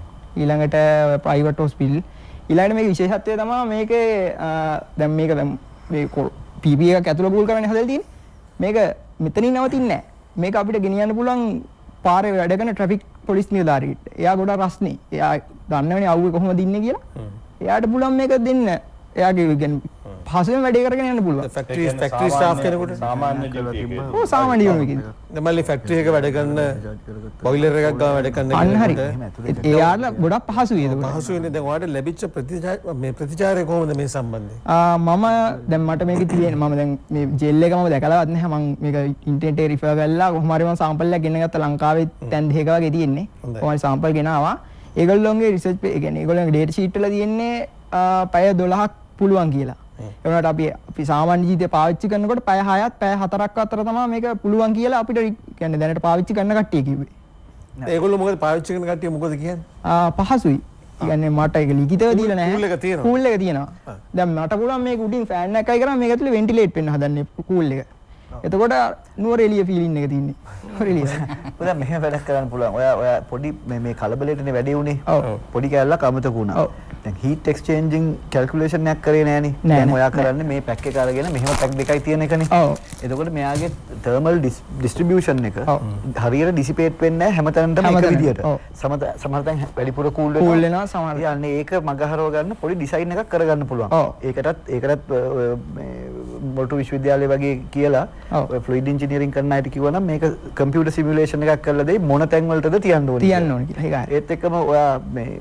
ඊළඟට ප්‍රයිවට් හොස්පිටල්. ඊළඟට මේකේ විශේෂත්වය තමයි මේකේ දැන් මේක දැන් මේ පී පී එකක් ඇතුළ බූල් කරන්නේ හදලා තියෙන්නේ. මේක මෙතනින් නවතින්නේ නැහැ. මේක අපිට ගෙනියන්න පුළුවන් පාරේ වැඩ කරන ට්‍රැෆික් පොලිස් නිලධාරියෙක්ට. එයා ගොඩක් රස්නේ. එයා දන්නවනේ අවුවේ කොහොමද ඉන්නේ කියලා. එයාට පුළුවන් මේක දෙන්න. එයාගේ කියන්නේ පහසුවෙන් වැඩේ කරගෙන යන්න පුළුවන්. ෆැක්ටරි ෆැක්ටරි ස්ටාෆ් කෙනෙකුට සාමාන්‍ය ජීවිතයක ඔව් සාමාන්‍ය ජීවිතයක. මල්ලි ෆැක්ටරි එක වැඩ කරන බොයිලර් එකක් ගාව වැඩ කරන අන්න හරි. එයාට ගොඩක් පහසුයි ඒක. පහසුයිනේ. දැන් ඔයාලට ලැබිච්ච ප්‍රතිචාර මේ ප්‍රතිචාරය කොහොමද මේ සම්බන්ධයෙන්? ආ මම දැන් මට මේක තියෙන මම දැන් මේ ජෙල් එක මම දැකලාවත් නැහැ. මම මේක ඉන්ටර්නෙට් එකේ රිෆර් කරලා කොහොම හරි මම සාම්පල් එකක් ගෙන්න ගත්තා. ලංකාවේ තැන් දෙකක වගේ තියෙන්නේ. කොහොම හරි සාම්පල් ගෙනාවා. ඒගොල්ලෝගේ රිසර්ච් ඒ කියන්නේ ඒගොල්ලෝගේ ඩේටා ෂීට් වල තියෙන්නේ පැය දොළහක් පුළුවන් කියලා. ඒ වුණාට අපි අපි සාමාන්‍ය ජීවිතේ පාවිච්චි කරනකොට පැය හයත් පැය හතරක් අතර තමයි මේක පුළුවන් කියලා අපිට කියන්නේ දැනට පාවිච්චි කරන කට්ටිය කිව්වේ. ඒගොල්ලෝ මොකද පාවිච්චි කරන කට්ටිය මොකද කියන්නේ? ආ පහසුයි. ඒ කියන්නේ මට ඒක ලිඛිතව දීලා නැහැ. කූල් එක තියෙනවා. කූල් එක තියෙනවා. දැන් මට පුළුවන් මේක උඩින් ෆෑන් එකයි කරා මේක ඇතුලේ වෙන්ටිලේට් වෙන්න හදන්නේ කූල් එක. එතකොට නුවර එළිය ෆීලින් එක තියෙන්නේ. නුවර එළිය. ඔයා මෙහෙම වැඩක් කරන්න පුළුවන්. ඔයා ඔයා පොඩි මේ මේ කලබලෙටනේ වැඩේ උනේ. පොඩි කැලලක් අමතක වුණා. දැන් heat exchanging calculation එකක් කරේ නෑනේ. දැන් ඔයා කරන්නේ මේ පැක් එක අරගෙන මෙහෙම පැක් දෙකයි තියෙන එකනේ. ඔව්. එතකොට මෙයාගේ thermal distribution එක හරියට dissipate වෙන්නේ නැහැ හැමතැනටම එක විදියට. සමහර සමහර තැන් වැඩිපුර cool වෙනවා. cool වෙනවා සමහර. යන්නේ ඒක මගහරව ගන්න පොඩි design එකක් කරගන්න පුළුවන්. ඒකටත් ඒකටත් මේ මොටු විශ්වවිද්‍යාලය වගේ කියලා ඔය fluid engineering කරන අයට කිව්වනම් මේක computer simulation එකක් කරලා දෙයි මොන තැන් වලටද තියන්න ඕනේ. තියන්න ඕනේ කියලා. ඒත් එක්කම ඔයා මේ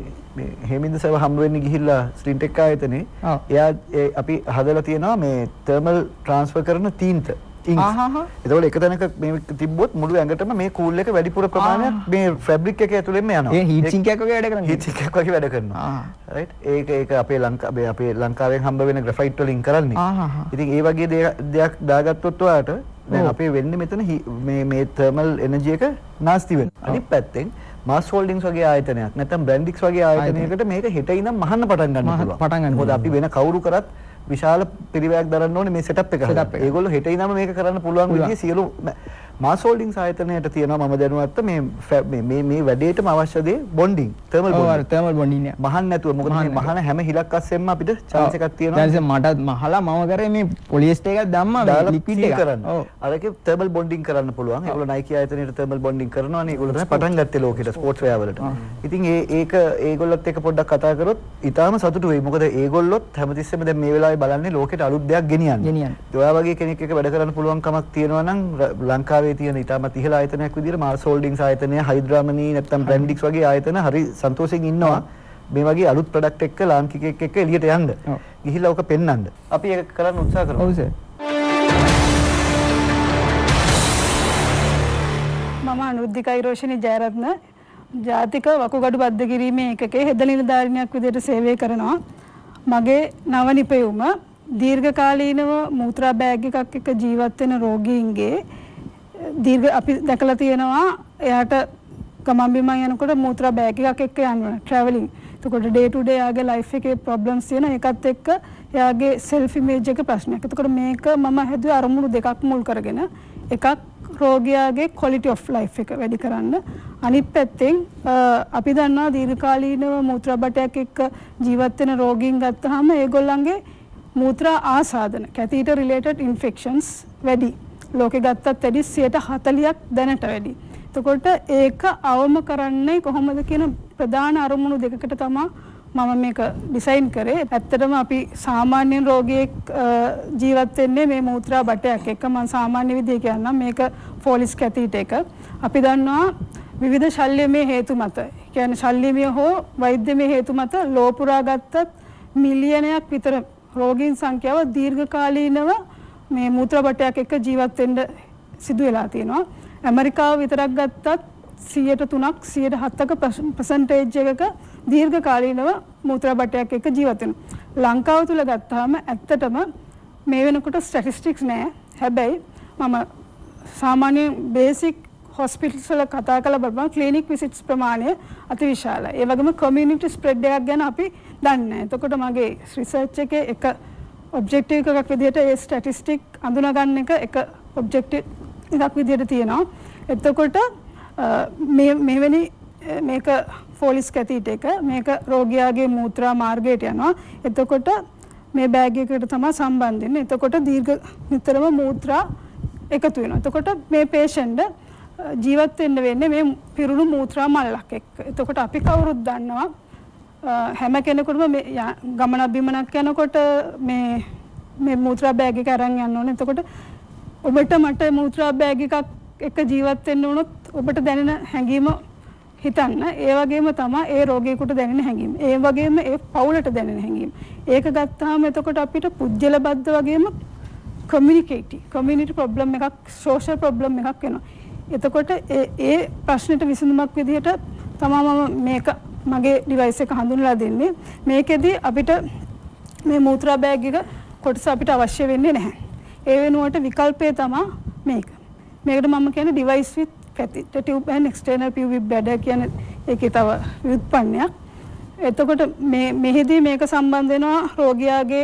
මේ හේමින්ද සර්ව හම් වෙන්න ගිහිල්ලා ස්ට්‍රින්ටෙක් ආයතනේ එයා අපි හදලා තියෙනවා මේ thermal transfer කරන තීන්ත ඉන්ක්ස්. ආහ් ආහ්. එතකොට එක තැනක මේ තිබ්බොත් මුළු ඇඟටම මේ කූල් එක වැඩිපුර ප්‍රමාණයක් මේ ෆැබ්‍රික් එකේ ඇතුළෙන්ම යනවා. ඒ හීට් සින්ක් එකක් වගේ වැඩ කරනවා. හීට් සින්ක් එකක් වගේ වැඩ කරනවා. රයිට්. ඒක ඒක අපේ ලංකාවේ අපේ ලංකාවෙන් හම්බ වෙන ග්‍රැෆයිට් වලින් කරන්නේ. ඉතින් ඒ වගේ දෙයක් දාගත්තොත් ඔයාලට දැන් අපේ වෙන්නේ මෙතන මේ මේ තර්මල් එනර්ජි එක නාස්ති වෙනවා. අනිත් පැත්තෙන් මාස් හෝල්ඩින්ග්ස් වගේ ආයතනයක් නැත්නම් බ්‍රැන්ඩික්ස් වගේ ආයතනයකට මේක හෙට ඉඳන් මහන්න පටන් ගන්න පුළුවන්. පටන් ගන්න. මොකද අපි වෙන කවුරු කරත් විශාල පිරිවැයක් දරන්න ඕනේ මේ සෙටප් එක. ඒගොල්ලෝ හෙට ඉඳන්ම මේක කරන්න පුළුවන් විදිහේ සියලු මාස් හෝල්ඩින්ග්ස් ආයතනයට තියෙනවා මම දැනුවත්ත මේ මේ මේ වැඩේටම අවශ්‍ය දේ බොන්ඩින් තර්මල් බොන්ඩින්. ඔව් තර්මල් බොන්ඩින් නේ. මහන්න නැතුව මොකද මේ මහන හැම හිලක් අස්සෙම අපිට chance එකක් තියෙනවා. දැන් මට මහලා මම කරේ මේ පොලිස්ටර් එකක් දැම්මා මේ ලික්විඩ් එක කරන්න. අරකේ තර්මල් බොන්ඩින් කරන්න පුළුවන්. ඒගොල්ලෝ Nike ආයතනයේ තර්මල් බොන්ඩින් කරනවානේ. ඒගොල්ලෝ තමයි පටන් ගත්තේ ලෝකෙට ස්පෝර්ට්ස් වෙයාර් වලට. ඉතින් ඒ ඒක ඒගොල්ලොත් එක්ක පොඩ්ඩක් කතා කරොත් ඊටාම සතුටු වෙයි. මොකද ඒගොල්ලොත් හැමතිස්සෙම දැන් මේ වෙලාවේ බලන්නේ ලෝකෙට අලුත් දෙයක් ගෙනියන්න. ගෙනියන්න. ඔයා වගේ කෙනෙක් එක්ක වැඩ කරන්න පුළුවන් කමක් තියෙනවා නම් ලංකාවේ තියෙන ඊටාම ඉහළ ආයතනයක් විදිහට මාස් හෝල්ඩින්ග්ස් ආයතනය, හයිඩ්‍රාමනි නැත්නම් බ්‍රැන්ඩික්ස් වගේ ආයතන හරි සන්තෝෂයෙන් ඉන්නවා. මේ වගේ අලුත් ප්‍රොඩක්ට් එක්ක ලාංකිකයෙක් එක්ක එළියට යන්න. ගිහිල්ලා ඔක පෙන්වන්න. අපි ඒක කරන්න උත්සාහ කරමු. ඔව් සර්. මම අනුරුද්ධිකා රෝෂිනී ජයරත්න ජාතික වකුගඩු බද්ධ කිරීමේ ඒකකයේ හෙද නිලධාරිනියක් විදිහට සේවය කරනවා. මගේ නව නිපැයුම දීර්ඝකාලීනව මූත්‍රා බෑග් එකක් එක්ක ජීවත් වෙන රෝගීන්ගේ දීර්ඝ අපි දැකලා තියෙනවා එයාට ගමන් බිමන් යනකොට මූත්‍රා බෑග් එකක් එක්ක යනවා ට්‍රැවලින්. එතකොට ඩේ ටු ඩේ යාගේ ලයිෆ් එකේ ප්‍රොබ්ලම්ස් තියෙන එකත් එක්ක එයාගේ සෙල්ෆ් ඉමේජ් එක ප්‍රශ්නයක්. එතකොට මේක මම හැදුවේ අරමුණු දෙකක් මුල් කරගෙන. එකක් රෝගියාගේ quality of life එක වැඩි කරන්න. අනිත් පැත්තෙන් අපි දන්නවා දීර්ඝකාලීනව මූත්‍රා බටයක් එක්ක ජීවත් වෙන රෝගීන් ගත්තාම ඒගොල්ලන්ගේ මූත්‍රා ආසාදන catheter related infections වැඩි. ලෝකෙ ගත්තත් වැඩි සියයට හතළියක් දැනට වැඩි. එතකොට ඒක අවම කරන්නේ කොහොමද කියන ප්‍රධාන අරමුණු දෙකකට තමයි මම මේක ඩිසයින් කරේ. ඇත්තටම අපි සාමාන්‍ය රෝගියෙක් ජීවත් වෙන්නේ මේ මූත්‍රා බටයක් එක්ක. මම සාමාන්‍ය විදිහේ කියන්නම් මේක ෆෝලිස් කැතීටර් එක. අපි දන්නවා විවිධ ශල්‍යමය හේතු මත, කියන්නේ ශල්‍යමය හෝ වෛද්‍යමය හේතු මත ලෝ පුරා ගත්තත් මිලියනයක් විතර රෝගීන් සංඛ්‍යාව දීර්ඝකාලීනව මේ මූත්‍රා බටයක් එක්ක ජීවත් වෙන්න සිදු වෙලා තියෙනවා. ඇමරිකාව විතරක් ගත්තත් සියයට තුනක් සියයට හතක පර්සන්ටේජ් එකක දීර්ඝකාලීනව මූත්‍රා බටයක් එක්ක ජීවත් වෙනවා. ලංකාව තුල ගත්තාම ඇත්තටම මේ වෙනකොට ස්ටැටිස්ටික්ස් නෑ. හැබැයි මම සාමාන්‍ය බේසික් හොස්පිටල්ස් වල කතා කරලා බලපුවම ක්ලිනික් විසිට්ස් ප්‍රමාණය අතිවිශාලයි. ඒ වගේම කමියුනිටි ස්ප්‍රෙඩ් එකක් ගැන අපි දන්නේ නැහැ. එතකොට මගේ රිසර්ච් එකේ එක ඔබ්ජෙක්ටිව් එකක් විදිහට ඒ ස්ටැටිස්ටික් අඳුනා ගන්න එක එක ඔබ්ජෙක්ටිව් එකක් විදිහට තියෙනවා. එතකොට මේ මෙවැනි මේක ෆෝලිස් කැතීටර් එක මේක රෝගියාගේ මූත්‍රා මාර්ගයට යනවා. එතකොට මේ බෑග් එකට තමයි සම්බන්ධ වෙන්නේ. එතකොට දීර්ඝ නිතරම මූත්‍රා එකතු වෙනවා. එතකොට මේ පේෂන්ට් ජීවත් වෙන්න වෙන්නේ මේ පිරුණු මූත්‍රා මල්ලක් එක්ක. එතකොට අපි කවුරුත් දන්නවා හැම කෙනෙකුටම මේ ගමන බිමනක් යනකොට මේ මේ මූත්‍රා බෑග් එක අරන් යන්න ඕනේ. එතකොට ඔබට මට මූත්‍රා බෑග් එකක් එක්ක ජීවත් වෙන්න වුණොත් ඔබට දැනෙන හැඟීම හිතන්න. ඒ වගේම තමයි ඒ රෝගියෙකුට දැනෙන හැඟීම. ඒ වගේම ඒ පවුලට දැනෙන හැඟීම. ඒක ගත්තාම එතකොට අපිට පුජ්‍යල බද්ධ වගේම කමියුනිකේටිව් කමියුනිටි ප්‍රොබ්ලම් එකක් සෝෂල් ප්‍රොබ්ලම් එකක් වෙනවා. එතකොට ඒ ඒ ප්‍රශ්නෙට විසඳුමක් විදිහට තමයි මම මේක මගේ ඩිවයිස් එක හඳුන්වලා දෙන්නේ. මේකෙදි අපිට මේ මූත්‍රා බෑග් එක කොටස අපිට අවශ්‍ය වෙන්නේ නැහැ. ඒ වෙනුවට විකල්පය තමයි මේක. මේකට මම කියන්නේ device with catheter tube and external pubic bladder කියන ඒකේ තව ව්‍යුත්පන්නයක්. එතකොට මේ මෙහිදී මේක සම්බන්ධ වෙනවා රෝගියාගේ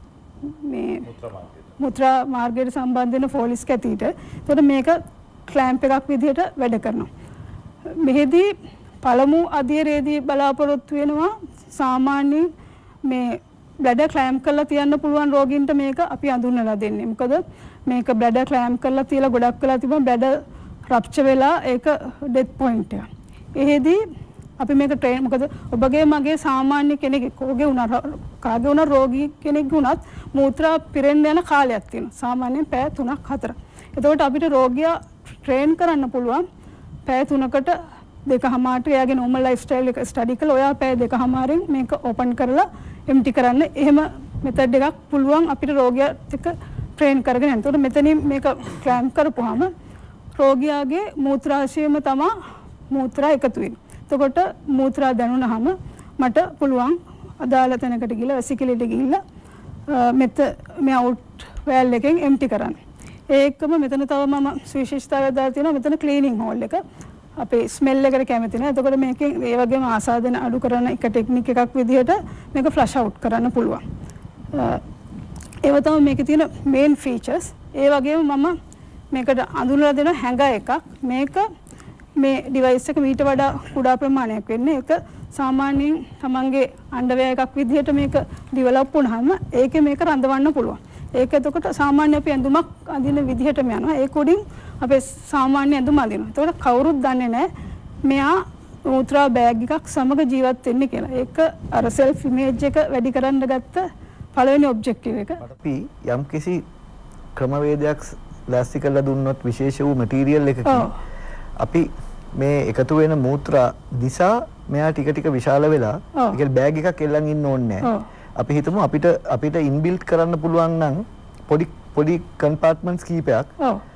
මේ මුත්‍රා මාර්ගයට සම්බන්ධ වෙන ෆෝලිස් කැතීටර්. එතකොට මේක ක්ලෑම්ප් එකක් විදිහට වැඩ කරනවා. මෙහිදී පළමු අධීරයේදී බලාපොරොත්තු වෙනවා සාමාන්‍ය මේ බ්ලැඩර් ක්ලෑම්ප් කරලා තියන්න පුළුවන් රෝගීන්ට මේක අපි අඳුන්වලා දෙන්නේ. මොකද මේක බ්ලැඩර් ක්ලෑම්ප් කරලා තියලා ගොඩක් වෙලා තිබුණා බ්ලැඩර් රප්චර් වෙලා ඒක ඩෙත් පොයින්ට් එක. එහෙදී අපි මේක ට්‍රේන් මොකද ඔබගේ මගේ සාමාන්‍ය කෙනෙක් කෝගේ උනා කාගේ උනා රෝගී කෙනෙක් වුණත් මූත්‍රා පිරෙන්න යන කාලයක් තියෙනවා. සාමාන්‍යයෙන් පැය තුනක් හතරක්. එතකොට අපිට රෝගියා ට්‍රේන් කරන්න පුළුවන් පැය තුනකට දෙකමාරට එයාගේ normal lifestyle එක ස්ටඩි කරලා ඔයා පැය දෙකමාරෙන් මේක ඕපන් කරලා එම්ටි කරන්න. එහෙම මෙතඩ් එකක් පුළුවන් අපිට රෝගියාත් එක්ක ට්‍රේන් කරගෙන යනවා. එතකොට මෙතනින් මේක ක්ලෑම්ප් කරපුවාම රෝගියාගේ මූත්‍රාශයම තමයි මූත්‍රා එකතු වෙන්නේ. එතකොට මූත්‍රා දැනුණාම මට පුළුවන් අදාළ තැනකට ගිහලා වැසිකිළියට ගිහිල්ලා මෙත මේ අවුට් වෑල් එකෙන් එම්ටි කරන්න. ඒකම මෙතන තව මම විශේෂතාවයක් දාලා තියෙනවා. මෙතන ක්ලීනින් හෝල් එක. අපේ ස්මෙල් එකට කැමති නැහැ. එතකොට මේකෙන් ඒ වගේම ආසාදන අඩු කරන එක ටෙක්නික් එකක් විදිහට මේක ෆ්ලෂ් අවුට් කරන්න පුළුවන්. ඒව තමයි මේකේ තියෙන මේන් ෆීචර්ස්. ඒ වගේම මම මේකට අඳුනලා දෙන හැඟ එකක්. මේක මේ ඩිවයිස් එක මීට වඩා කුඩා ප්‍රමාණයක් වෙන්නේ. ඒක සාමාන්‍යයෙන් තමන්ගේ අන්ඩර්වෙයා එකක් විදිහට මේක ඩිවෙලොප් වුණාම ඒකේ මේක රඳවන්න පුළුවන්. ඒක එතකොට සාමාන්‍ය අපි ඇඳුමක් අඳින විදිහටම යනවා. ඒක උඩින් අපේ සාමාන්‍ය ඇඳුම අඳිනවා. එතකොට කවුරුත් දන්නේ නැහැ මෙයා මූත්‍රා බෑග් එකක් සමග ජීවත් වෙන්නේ කියලා. ඒක අර සෙල්ෆ් ඉමේජ් එක වැඩි කරන්න ගත්ත පළවෙනි ඔබ්ජෙක්ටිව් එක. අපි යම්කිසි ක්‍රමවේදයක් ලෑස්ති කරලා දුන්නොත් විශේෂ වූ මටීරියල් එකකින් අපි මේ එකතු වෙන මූත්‍රා දිසා මෙයා ටික ටික විශාල වෙලා ඒ කියන්නේ බෑග් එකක් එල්ලන් ඉන්න ඕනේ නැහැ. අපි හිතමු අපිට අපිට ඉන්බිල්ට් කරන්න පුළුවන් නම් පොඩි පොඩි කම්පාර්ට්මන්ට්ස් කීපයක්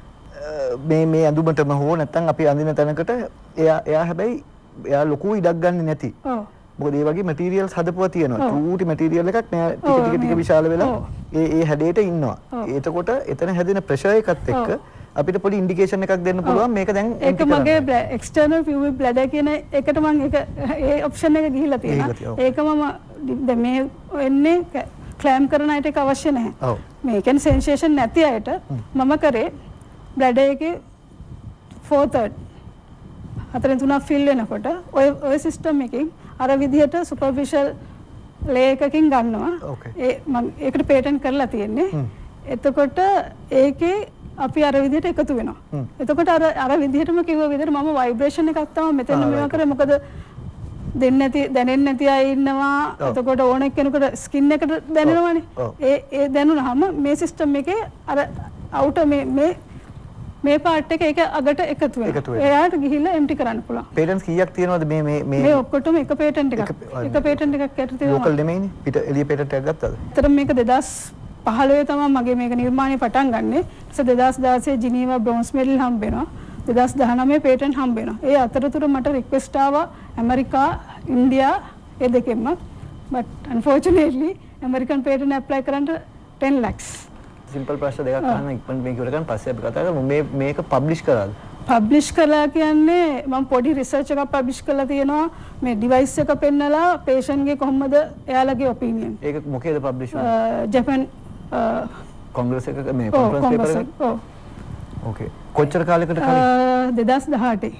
මේ මේ ඇඳුමටම හෝ නැත්නම් අපි අඳින තැනකට එයා එයා හැබැයි එයා ලොකු ඉඩක් ගන්න නැති. මොකද ඒ වගේ මැටීරියල්ස් හදපුවා තියෙනවා. චූටි මැටීරියල් එකක් මෙයා ටික ටික ටික විශාල වෙලා ඒ ඒ හැඩයට ඉන්නවා. එතකොට එතන හැදෙන ප්‍රෙෂර් එකත් එක්ක අපිට පොඩි ඉන්ඩිකේෂන් එකක් දෙන්න පුළුවන් මේක දැන් ඒක මගේ එක්ස්ටර්නල් පියුබික් බ්ලැඩර් කියන එකට මම ඒක ඒ ඔප්ෂන් එක ගිහිල්ලා තියෙනවා. ඒක මම දැන් මේ එන්නේ ක්ලෑම් කරන අයට ඒක අවශ්‍ය නැහැ. මේ කියන්නේ සෙන්සේෂන් නැති අයට මම කරේ බ්ලැඩර් එකේ four third හතරෙන් තුනක් ෆිල් වෙනකොට ඔය ඔය සිස්ටම් එකකින් අර විදිහට සුපර්ෆිෂල් ලේ එකකින් ගන්නවා. ඒ මම ඒකට පේටන්ට් කරලා තියෙන්නේ. එතකොට ඒකේ අපි අර විදිහට එකතු වෙනවා. එතකොට අර අර විදිහටම කිව්ව විදිහට මම ভাইබ්‍රේෂන් එකක් තමයි මෙතන මේවා කරේ. මොකද දෙන්නේ නැති දැනෙන්නේ නැති අය ඉන්නවා. එතකොට ඕන කෙනෙකුට ස්කින් එකට දැනෙනවනේ. ඒ ඒ දැනුනහම මේ සිස්ටම් එකේ අර අවුටර් මේ මේ මේ පාර්ට් එක ඒක අගට එකතු වෙනවා. එයාට ගිහිල්ලා එම්ටි කරන්න පුළුවන්. පේටන්ට්ස් කීයක් තියෙනවද මේ මේ මේ මේ ඔක්කොටම එක පේටන්ට් එකක්. එක පේටන්ට් එකක් යට තියෙනවා. ලෝකල් නෙමෙයිනේ. පිට එළිය පේටන්ට් එකක් ගත්තද? ඇත්තටම මේක දෙදාස් පහළොවේ තමයි මගේ මේක නිර්මාණය පටන් ගන්නෙ. ඊට දෙදාස් දාසය ජිනීවා බ්‍රොන්ස් මෙඩල් හම්බ වෙනවා. දෙදාස් දහනවය පේටන්ට් හම්බ වෙනවා. ඒ අතරතුර මට රික්වෙස්ට් ආවා ඇමරිකා, ඉන්දියා ඒ දෙකෙන්ම. but unfortunately American patent apply කරන්න ten lakhs. සිම්පල් ප්‍රශ්න දෙකක් අහන්න ඉක්මනට මේක ඉවර කරන් පස්සේ අපි කතා කරමු. මේ මේක පබ්ලිෂ් කරාද? පබ්ලිෂ් කළා කියන්නේ මම පොඩි රිසර්ච් එකක් පබ්ලිෂ් කරලා තියෙනවා. මේ ඩිවයිස් එක පෙන්නලා patient ගේ කොහොමද එයාලගේ ඔපිනියන්. ඒක මොකේද පබ්ලිෂ් වෙන්නේ? ජපන් කොංග්‍රස් එකක මේ කොන්ෆරන්ස් පේපර් එක. ඔව්. ඕකේ. කොච්චර කාලයකට කලින්? දෙදාස් දහඅටේ.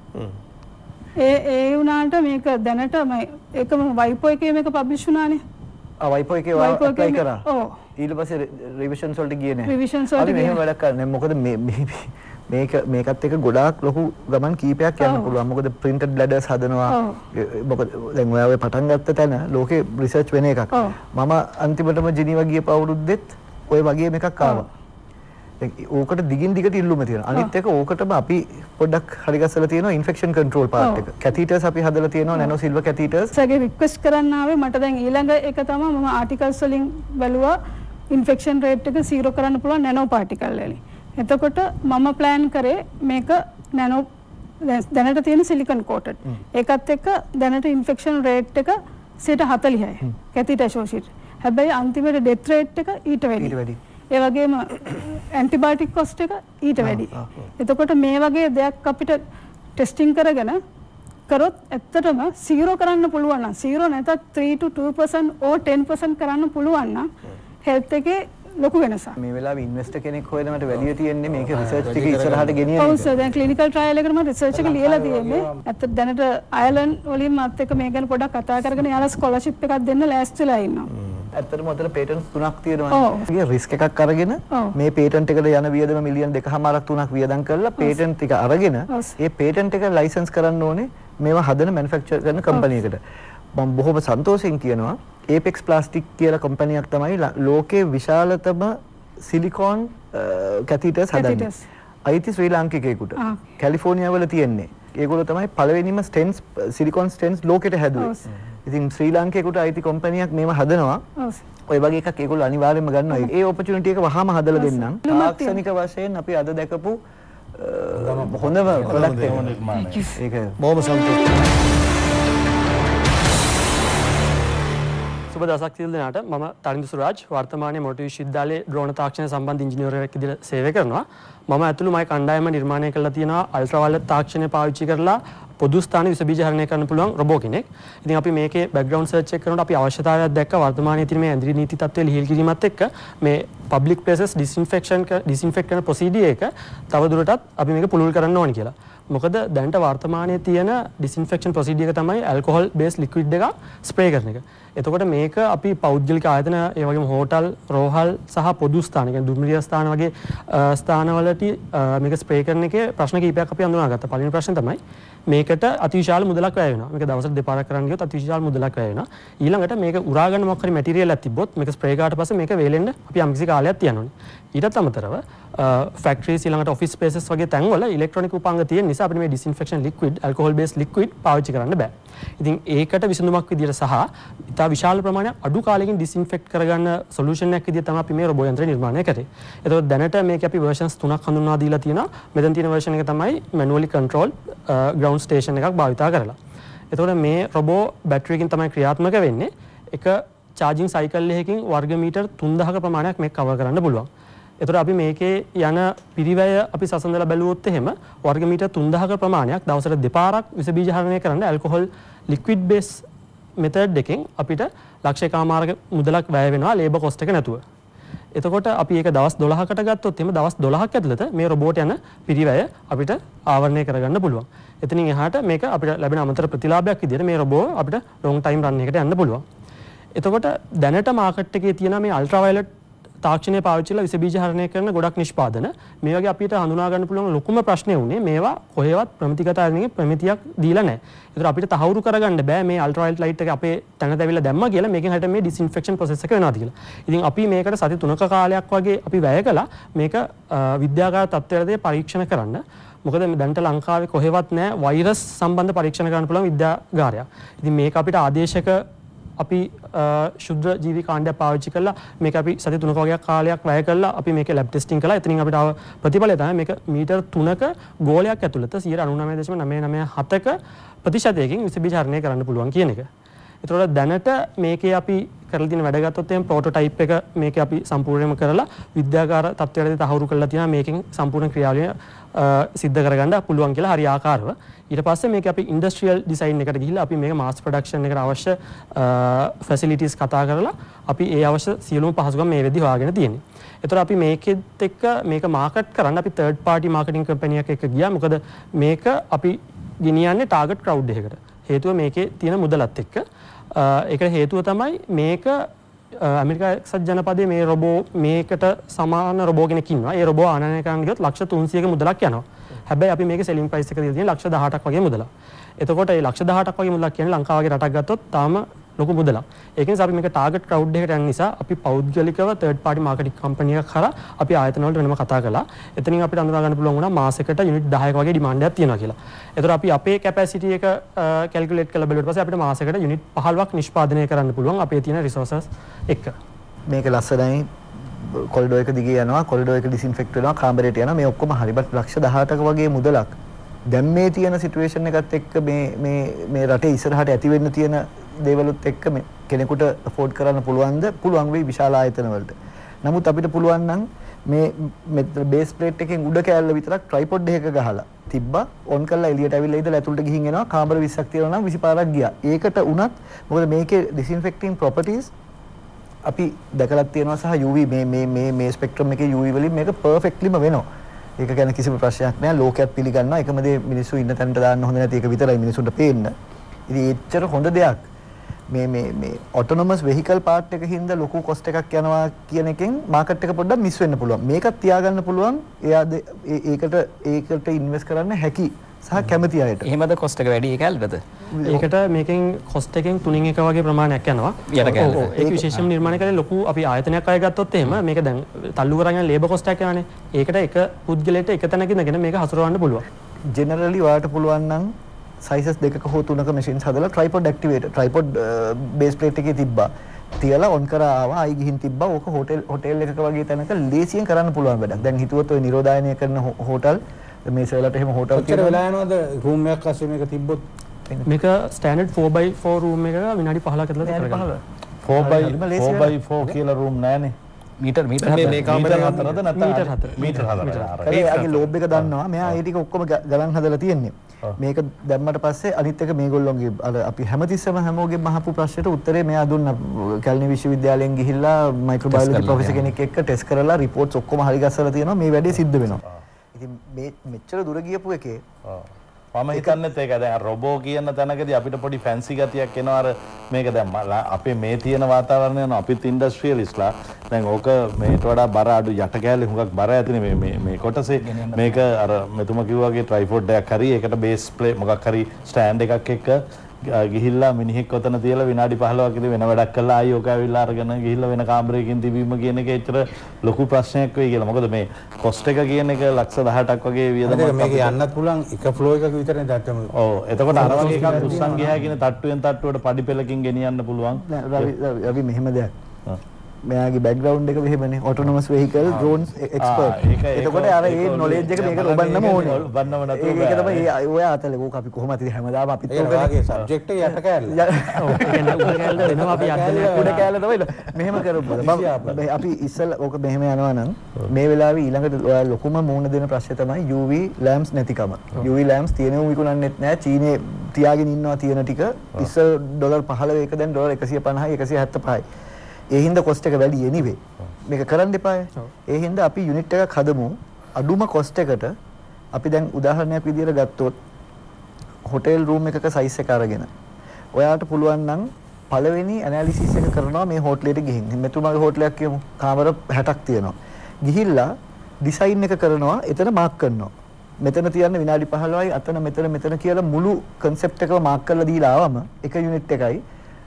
ඒ ඒ වුණාට මේක දැනට මම ඒකම වයිපෝ එකේ මේක පබ්ලිෂ් වුණානේ. ආ වයිපෝ එකේ අප්ලයි කරා. ඔව්. ඊට පස්සේ රිවිෂන්ස් වලට ගියේ නැහැ. රිවිෂන්ස් වලට ගියේ. අපි මෙහෙම වැඩක් කරන්නේ. මොකද මේ මේක මේකත් එක ගොඩාක් ලොකු ගමන් කීපයක් යන්න පුළුවන්. මොකද printed bladders හදනවා. මොකද දැන් ඔයා ඔය පටන් ගත්ත තැන ලෝකේ රිසර්ච් වෙන එකක්. මම අන්තිමටම ජිනීවා ගියපු අවුරුද්දෙත් ඔය වගේ එකක් ආවා. දැන් ඕකට දිගින් දිගට ඉල්ලුම තියෙනවා. අනිත් එක ඕකටම අපි පොඩ්ඩක් හරි ගස්සලා තියෙනවා ඉන්ෆෙක්ෂන් කන්ට්‍රෝල් පාර්ට් එක. කැතීටර්ස් අපි හදලා තියෙනවා නැනෝ සිල්වර් කැතීටර්ස්. සගේ රික්වෙස්ට් කරන්න ආවේ මට දැන් ඊළඟ එක තමයි මම ආටිකල්ස් වලින් බැලුවා ඉන්ෆෙක්ෂන් රේට් එක zero කරන්න පුළුවන් නැනෝ පාටිකල් වලින්. එතකොට මම ප්ලෑන් කරේ මේක නැනෝ දැනට තියෙන සිලිකන් කෝටඩ්. ඒකත් එක්ක දැනට ඉන්ෆෙක්ෂන් රේට් එක සියයට හතළිහයි. කැතීටර් ඇසෝසියේට්. හැබැයි අන්තිමට ඩෙත් රේට් එක ඊට වැඩි. ඒ වගේම ඇන්ටිබයොටික් කොස්ට් එක ඊට වැඩි. එතකොට මේ වගේ දෙයක් අපිට ටෙස්ටිං කරගෙන කරොත් ඇත්තටම zero කරන්න පුළුවන් නම් zero නැත්නම් three to two percent or ten percent කරන්න පුළුවන් නම් හෙල්ත් එකේ ලොකු වෙනසක්. මේ වෙලාවේ ඉන්වෙස්ටර් කෙනෙක් හොයනවට වැඩිය තියෙන්නේ මේක රිසර්ච් ටික ඉස්සරහට ගෙනියන්න. ඔව් සර් දැන් ක්ලිනිකල් ට්‍රයල් එකට මම රිසර්ච් එක ලියලා තියෙන්නේ. ඇත්ත දැනට අයර්ලන්ඩ් වලින් මාත් එක්ක මේ ගැන පොඩ්ඩක් කතා කරගෙන යාලා ස්කෝලර්ෂිප් එකක් දෙන්න ලෑස්තිලා ඉන්නවා. ඇත්තටම අතන පේටන්ට්ස් තුනක් තියෙනවා. ඒ රිස්ක් එකක් අරගෙන මේ පේටන්ට් එකට යන වියදම මිලියන් දෙකමාරක් තුනක් වියදම් කරලා පේටන්ට් ටික අරගෙන ඒ පේටන්ට් එක ලයිසන්ස් කරන්න ඕනේ මේවා හදන මැනුෆැක්චර් කරන කම්පැනි එකට. මම බොහොම සන්තෝෂයෙන් කියනවා Apex Plastic කියලා කම්පැනියක් තමයි ලෝකේ විශාලතම සිලිකෝන් කැතීටර්ස් හදන්නේ. අයිති ශ්‍රී ලාංකිකයෙකුට. කැලිෆෝනියා වල තියෙන්නේ. ඒගොල්ලෝ තමයි පළවෙනිම ස්ටෙන්ස් සිලිකොන් ස්ටෙන්ස් ලෝකෙට හැදුවේ. ඉතින් ශ්‍රී ලාංකේකට අයිති කම්පැනියක් මේව හදනවා. ඔය වගේ එකක් ඒගොල්ලෝ අනිවාර්යයෙන්ම ගන්නවා. ඒ ඔපචුනිටි එක වහාම හදලා දෙන්නම්. තාක්ෂණික වශයෙන් අපි අද දැකපු හොඳම ප්‍රොඩක්ට් එක. ඒක බොහොම සතුටුයි. සුබ දවසක් සියලු දෙනාට. මම තරිඳු සුරාජ් වර්තමානයේ මොටි විශ්වවිද්‍යාලයේ ඩ්‍රෝන තාක්ෂණ සම්බන්ධ ඉංජිනේරුවෙක් විදිහට සේවය කරනවා. මම ඇතුළු මගේ කණ්ඩායම නිර්මාණය කරලා තියෙනවා අල්ට්‍රාවයලට් තාක්ෂණය පාවිච්චි කරලා පොදු ස්ථාන විස බීජ හරණය කරන්න පුළුවන් රොබෝ කෙනෙක්. ඉතින් අපි මේකේ බෑග්ග්‍රවුන්ඩ් සර්ච් එක කරනකොට අපි අවශ්‍යතාවයක් දැක්ක වර්තමානයේ තියෙන මේ ඇඳිරි නීති තත්ත්වය ලිහිල් කිරීමත් එක්ක මේ පබ්ලික් ප්ලේසස් ඩිස්ඉන්ෆෙක්ෂන් ඩිස්ඉන්ෆෙක්ට් කරන ප්‍රොසීඩියර් එක තවදුරටත් අපි මේක පුළුල් කරන්න ඕනි කියලා. මොකද දැනට වර්තමානයේ තියෙන ඩිස්ඉන්ෆෙක්ෂන් ප්‍රොසීඩියර් එක තමයි ඇල්කොහොල් බේස් ලික්විඩ් එක ස්ප්‍රේ කරන එක. එතකොට මේක අපි පෞද්ගලික ආයතන ඒ වගේම හෝටල් රෝහල් සහ පොදු ස්ථාන කියන්නේ දුම්රිය ස්ථාන වගේ ස්ථානවලදී මේක ස්ප්‍රේ කරන එකේ ප්‍රශ්න කිහිපයක් අපි හඳුනාගත්තා. පළවෙනි ප්‍රශ්නේ තමයි මේකට අතිවිශාල මුදලක් වැය වෙනවා. මේක දවසට දෙපාරක් කරන්න ගියොත් අතිවිශාල මුදලක් වැය වෙනවා. ඊළඟට මේක උරා ගන්න මොකක් හරි මැටීරියල් එකක් තිබ්බොත් මේක ස්ප්‍රේ කරාට පස්සේ මේක වේලෙන්න අපි යම්කිසි කාලයක් තියන්න ඕනේ. ඊටත් අමතරව ෆැක්ටරිස් ඊළඟට ඔෆිස් ස්පේසස් වගේ තැන්වල ඉලෙක්ට්‍රොනික උපාංග තියෙන නිසා අපිට මේ disinfection liquid alcohol base liquid පාවිච්චි කරන්න බෑ. ඉතින් ඒකට විසඳුමක් විදියට සහ ඉතා විශාල ප්‍රමාණයක් අඩු කාලෙකින් ඩිස්ඉන්ෆෙක්ට් කරගන්න සොලියුෂන් එකක් විදියට තමයි අපි මේ රොබෝ යන්ත්‍රය නිර්මාණය කරේ. ඒතකොට දැනට මේක අපි versions තුනක් හඳුන්වා දීලා තියෙනවා. මෙතන තියෙන version එක තමයි manually control ground station එකක් භාවිතා කරලා. එතකොට මේ රොබෝ බැටරියකින් තමයි ක්‍රියාත්මක වෙන්නේ. එක charging cycle එකකින් වර්ග මීටර් තුන්දාහක ප්‍රමාණයක් මේක cover කරන්න පුළුවන්. එතකොට අපි මේකේ යන පිරිවැය අපි සසඳලා බැලුවොත් එහෙම වර්ග මීටර් තුන්දාහක ප්‍රමාණයක් දවසට දෙපාරක් විස බීජ හරණය කරන්න ඇල්කොහොල් ලික්විඩ් බේස් මෙතඩ් එකෙන් අපිට ලක්ෂ එකමාරක මුදලක් වැය වෙනවා ලේබර් කොස්ට් එක නැතුව. එතකොට අපි ඒක දවස් දොළහකට ගත්තොත් එහෙම දවස් දොළහක් ඇතුළත මේ රොබෝට් යන පිරිවැය අපිට ආවරණය කරගන්න පුළුවන්. එතනින් එහාට මේක අපිට ලැබෙන අමතර ප්‍රතිලාභයක් විදිහට මේ රොබෝ අපිට ලොන්ග් ටයිම් රන් එකකට යන්න පුළුවන්. එතකොට දැනට මාකට් එකේ තියෙන මේ අල්ට්‍රාවයලට් තාක්ෂණය පාවිච්චි කරලා විස බීජ හරණය කරන ගොඩක් නිෂ්පාදන මේ වගේ අපිට හඳුනා ගන්න පුළුවන් ලොකුම ප්‍රශ්නේ උනේ මේවා කොහෙවත් ප්‍රමිතිගත ආයතනයේ ප්‍රමිතියක් දීලා නැහැ. ඒතර අපිට තහවුරු කරගන්න බෑ මේ අල්ට්‍රාවයලට් ලයිට් එක අපේ තැනට ඇවිල්ලා දැම්මා කියලා මේකෙන් හැට මේ ඩිස්ඉන්ෆෙක්ෂන් ප්‍රොසෙස් එක වෙනවාද කියලා. ඉතින් අපි මේකට සති තුනක කාලයක් වගේ අපි වැය කළා මේක විද්‍යාගාර තත්ත්වයේදී පරීක්ෂණ කරන්න. මොකද දැනට ලංකාවේ කොහෙවත් නැහැ වෛරස් සම්බන්ධ පරීක්ෂණ කරන්න පුළුවන් විද්‍යාගාරයක්. ඉතින් මේක අපිට ආදේශක අපි ශුද්ධ ජීවි කාණ්ඩයක් පාවිච්චි කරලා මේක අපි සති තුනක වගේ කාලයක් වැය කරලා අපි මේකේ ලැබ් ටෙස්ටිං කළා. එතනින් අපිට ආව ප්‍රතිඵලය තමයි මේක මීටර් තුනක ගෝලයක් ඇතුළත ninety-nine point nine nine seven ක ප්‍රතිශතයකින් විස බීජ හරණය කරන්න පුළුවන් කියන එක. ඒතකොට දැනට මේකේ අපි කරලා තියෙන වැඩ ගත්තොත් එහෙනම් ප්‍රෝටෝටයිප් එක මේකේ අපි සම්පූර්ණයෙන්ම කරලා විද්‍යාගාර තත්ත්වයටදී තහවුරු කරලා තියෙනවා මේකෙන් සම්පූර්ණ ක්‍රියාවලිය සිද්ධ කරගන්න පුළුවන් කියලා හරි ආකාරව. ඊට පස්සේ මේක අපි ඉන්ඩස්ට්‍රියල් ඩිසයින් එකට ගිහිල්ලා අපි මේක මාස් ප්‍රොඩක්ෂන් එකට අවශ්‍ය ෆැසිලිටිස් කතා කරලා අපි ඒ අවශ්‍ය සියලුම පහසුකම් මේ වෙද්දි හොයාගෙන තියෙන්නේ. ඒතර අපි මේකෙත් එක්ක මේක මාකට් කරන්න අපි තර්ඩ් පාර්ටි මාකටිං කම්පැනියක් එක්ක ගියා. මොකද මේක අපි ගෙනියන්නේ ටාගට් ක්‍රවුඩ් එකකට. හේතුව මේකේ තියෙන මුදලත් එක්ක. ඒකට හේතුව තමයි මේක ඇමරිකා එක්සත් ජනපදයේ මේ රොබෝ මේකට සමාන රොබෝ කෙනෙක් ඉන්නවා. ඒ රොබෝ ආනයනය කරන්න ගියොත් ලක්ෂ තුන්සියයක මුදලක් යනවා. හැබැයි අපි මේකේ සෙලින් ප්‍රයිස් එක දීලා තියෙන ලක්ෂ දහඅටක් වගේ මුදලක්. එතකොට මේ ලක්ෂ දහඅටක් වගේ මුදලක් කියන්නේ ලංකාව වගේ රටක් ගත්තොත් තාම ලොකු මුදලක්. ඒක නිසා අපි මේක ටාගට් ක්‍රවුඩ් එකට යන නිසා අපි පෞද්ගලිකව තර්ඩ් පාර්ටි මාකටිං කම්පැනි එකක් කරා අපි ආයතන වලට වෙනම කතා කළා. එතනින් අපිට අඳුනා ගන්න පුළුවන් වුණා මාසෙකට යුනිට් දහයක වගේ ඩිමාන්ඩ් එකක් තියෙනවා කියලා. ඒතර අපි අපේ කැපැසිටි එක කැල්කියුලේට් කරලා බැලුවට පස්සේ අපිට මාසෙකට යුනිට් පහළොවක් නිෂ්පාදනය කරන්න පුළුවන් අපේ තියෙන රිසෝසස් එක්ක. මේක ලස්සනයි කොරිඩෝ එක දිගේ යනවා කොරිඩෝ එක ඩිස්ඉන්ෆෙක්ට් වෙනවා කාමරේට යනවා මේ ඔක්කොම හරි බත් ලක්ෂ දහඅටක වගේ මුදලක් දැන් මේ තියෙන සිටුේෂන් එකත් එක්ක මේ මේ මේ රටේ ඉස්සරහට ඇති වෙන්න තියෙන දේවලුත් එක්ක මේ කෙනෙකුට අෆෝඩ් කරන්න පුළුවන්ද පුළුවන් වෙයි විශාල ආයතන වලට. නමුත් අපිට පුළුවන් නම් මේ බේස් ප්ලේට් එකෙන් උඩ කෑල්ල විතරක් ට්‍රයිපොඩ් එකක ගහලා තිබ්බා ඔන් කරලා එළියට ඇවිල්ලා ඉඳලා ඇතුළට ගිහින් එනවා කාමර විස්සක් තියෙනවා නම් විසි පාරක් ගියා. ඒකට උනත් මොකද මේකේ ඩිස්ඉන්ෆෙක්ටිං ප්‍රොපර්ටිස් අපි දැකලා තියෙනවා සහ U V මේ මේ මේ මේ ස්පෙක්ට්‍රම් එකේ U V වලින් මේක පර්ෆෙක්ට්ලිම වෙනවා. ඒක ගැන කිසිම ප්‍රශ්නයක් නැහැ. ලෝකයක් පිළිගන්නවා. එකම දේ මිනිස්සු ඉන්න තැනට දාන්න හොඳ නැති එක විතරයි මිනිස්සුන්ට පේන්න. ඉතින් එච්චර හොඳ දෙයක්. මේ මේ මේ ඔටෝනොමස් වෙහිකල් පාර්ට් එක හින්දා ලොකු කොස්ට් එකක් යනවා කියන එකෙන් මාකට් එක පොඩ්ඩක් මිස් වෙන්න පුළුවන්. මේකත් තියාගන්න පුළුවන්. එයා ඒකට ඒකට ඉන්වෙස්ට් කරන්න හැකි සහ කැමති අයට. එහෙමද කොස්ට් එක වැඩි ඒකල්ද? ඒකට මේකෙන් කොස්ට් එකෙන් තුනින් එක වගේ ප්‍රමාණයක් යනවා. යට කැල්ල. ඔව් ඒක විශේෂයෙන්ම නිර්මාණය කරලා ලොකු අපි ආයතනයක් අය ගත්තොත් එහෙම මේක දැන් තල්ලු කරගෙන ලේබර් කොස්ට් එකක් යනවානේ. ඒකට එක පුද්ගලයාට එක තැනක ඉඳගෙන මේක හසුරවන්න පුළුවන්. ජෙනරලි ඔයාලට පුළුවන් නම් sizes දෙකක හෝ තුනක machines හදලා tripod activator tripod base plate එකේ තිබ්බා. තියලා on කරා ආවා ආයි ගිහින් තිබ්බා. ඕක හෝටල් හෝටල් එකක වගේ තැනක ලේසියෙන් කරන්න පුළුවන් වැඩක්. දැන් හිතුවොත් ඔය නිරෝධායනය කරන හෝටල් මේ සෙවලට එහෙම හෝටල් කොච්චර වෙලා යනවද රූම් එකක් අස්සේ මේක තිබ්බොත්? මේක standard four by four room එකක විනාඩි පහළක ඇතුළත කරගන්න. four by four කියලා රූම් නෑනේ. මීටර් මීටර් මේ මේ කාමරේ හතරද නැත්නම් මීටර් හතර. මීටර් හතර. ඒකේ ලෝබ් එක දන්නවා. මෙයා ඒ ටික ඔක්කොම ගණන් හදලා තියෙන්නේ. මේක දැම්මට පස්සේ අනිත් එක මේගොල්ලෝගේ අර අපි හැමතිස්සෙම හැමෝගෙම අහපු ප්‍රශ්නෙට උත්තරේ මෙයා දුන්නා. කැලණි විශ්වවිද්‍යාලයෙන් ගිහිල්ලා මයික්‍රෝබයොලොජි ප්‍රොෆෙසර් කෙනෙක් එක්ක ටෙස්ට් කරලා රිපෝට්ස් ඔක්කොම හරි ගස්සලා තියෙනවා. මේ වැඩේ සිද්ධ වෙනවා. ඉතින් මේ මෙච්චර දුර ගියපු එකේ මම හිතන්නේත් ඒක දැන් රොබෝ කියන තැනකදී අපිට පොඩි ෆැන්සි ගතියක් එනවා අර මේක දැන් අපේ මේ තියෙන වාතාවරණය යන අපිත් ඉන්ඩස්ට්‍රියලිස්ට්ලා දැන් ඕක මේට වඩා බර අඩු යට කෑල්ලේ හුඟක් බර ඇතිනේ මේ මේ මේ කොටසේ මේක අර මෙතුමා කිව්වා වගේ ට්‍රයිපෝඩ් එකක් හරි ඒකට බේස් ප්ලේ මොකක් හරි ස්ටෑන්ඩ් එකක් එක්ක ගිහිල්ලා මිනිහෙක් ඔතන තියලා විනාඩි පහළොවක් ඉතින් වෙන වැඩක් කළා ආයි ඕක ඇවිල්ලා අරගෙන ගිහිල්ලා වෙන කාමරයකින් තිබීම කියන එක ඇත්තට ලොකු ප්‍රශ්නයක් වෙයි කියලා. මොකද මේ කොස්ට් එක කියන එක ලක්ෂ දහඅටක් වගේ වියදමක් මේක යන්නත් පුළුවන් එක ෆ්ලෝ එකක විතරනේ දැක්කම. ඔව් එතකොට අර වගේ එකක් උස්සන් ගියා කියන තට්ටුවෙන් තට්ටුවට පඩි පෙලකින් ගෙනියන්න පුළුවන්. රවි රවි මෙහෙම දෙයක්. මෙයාගේ බෑග්ග්‍රවුන්ඩ් එක මෙහෙමනේ ඔටෝනොමස් වෙහිකල් ඩ්‍රෝන්ස් එක්ස්පර්ට්. එතකොට අර ඒ නොලෙජ් එක මේකට ඔබන්නම ඕනේ. ඔබන්නම නැතුව ඒක තමයි ඒ ඔය අතල ඕක අපි කොහොමද ඉතින් හැමදාම අපිත් ඔයගේ සබ්ජෙක්ට් එක යට කෑල්ල. ඔව් ඒ කියන්නේ උඩ කෑල්ල දෙනවා අපි යන්න උඩ කෑල්ල තමයි මෙහෙම කරමු. අපි ඉස්සෙල්ලා ඕක මෙහෙම යනවා නම් මේ වෙලාවේ ඊළඟට ඔයා ලොකුම මූණ දෙන ප්‍රශ්නේ තමයි U V lamps නැතිකම. U V lamps තියෙනව විකුණන්නෙත් නැහැ. චීනේ තියාගෙන ඉන්නවා තියෙන ටික ඉස්සෙල් ඩොලර් පහළොව එක දැන් ඩොලර් එකසිය පනහයි එකසිය හැත්තෑ පහයි. ඒ හින්දා කොස්ට් එක වැඩි anyway. මේක කරන්න එපාය. ඒ හින්දා අපි යුනිට් එකක් හදමු අඩුම කොස්ට් එකට. අපි දැන් උදාහරණයක් විදියට ගත්තොත් හොටෙල් රූම් එකක සයිස් එක අරගෙන ඔයාට පුළුවන් නම් පළවෙනි ඇනලිසිස් එක කරනවා මේ හෝටලෙට ගිහින්. මෙතුමාගේ හෝටලයක් කියමු. කාමර හැටක් තියෙනවා. ගිහිල්ලා ඩිසයින් එක කරනවා එතන මාක් කරනවා. මෙතන තියන්න විනාඩි පහළොවයි අතන මෙතන මෙතන කියලා මුළු concept එකම මාක් කරලා දීලා ආවම එක යුනිට් එකයි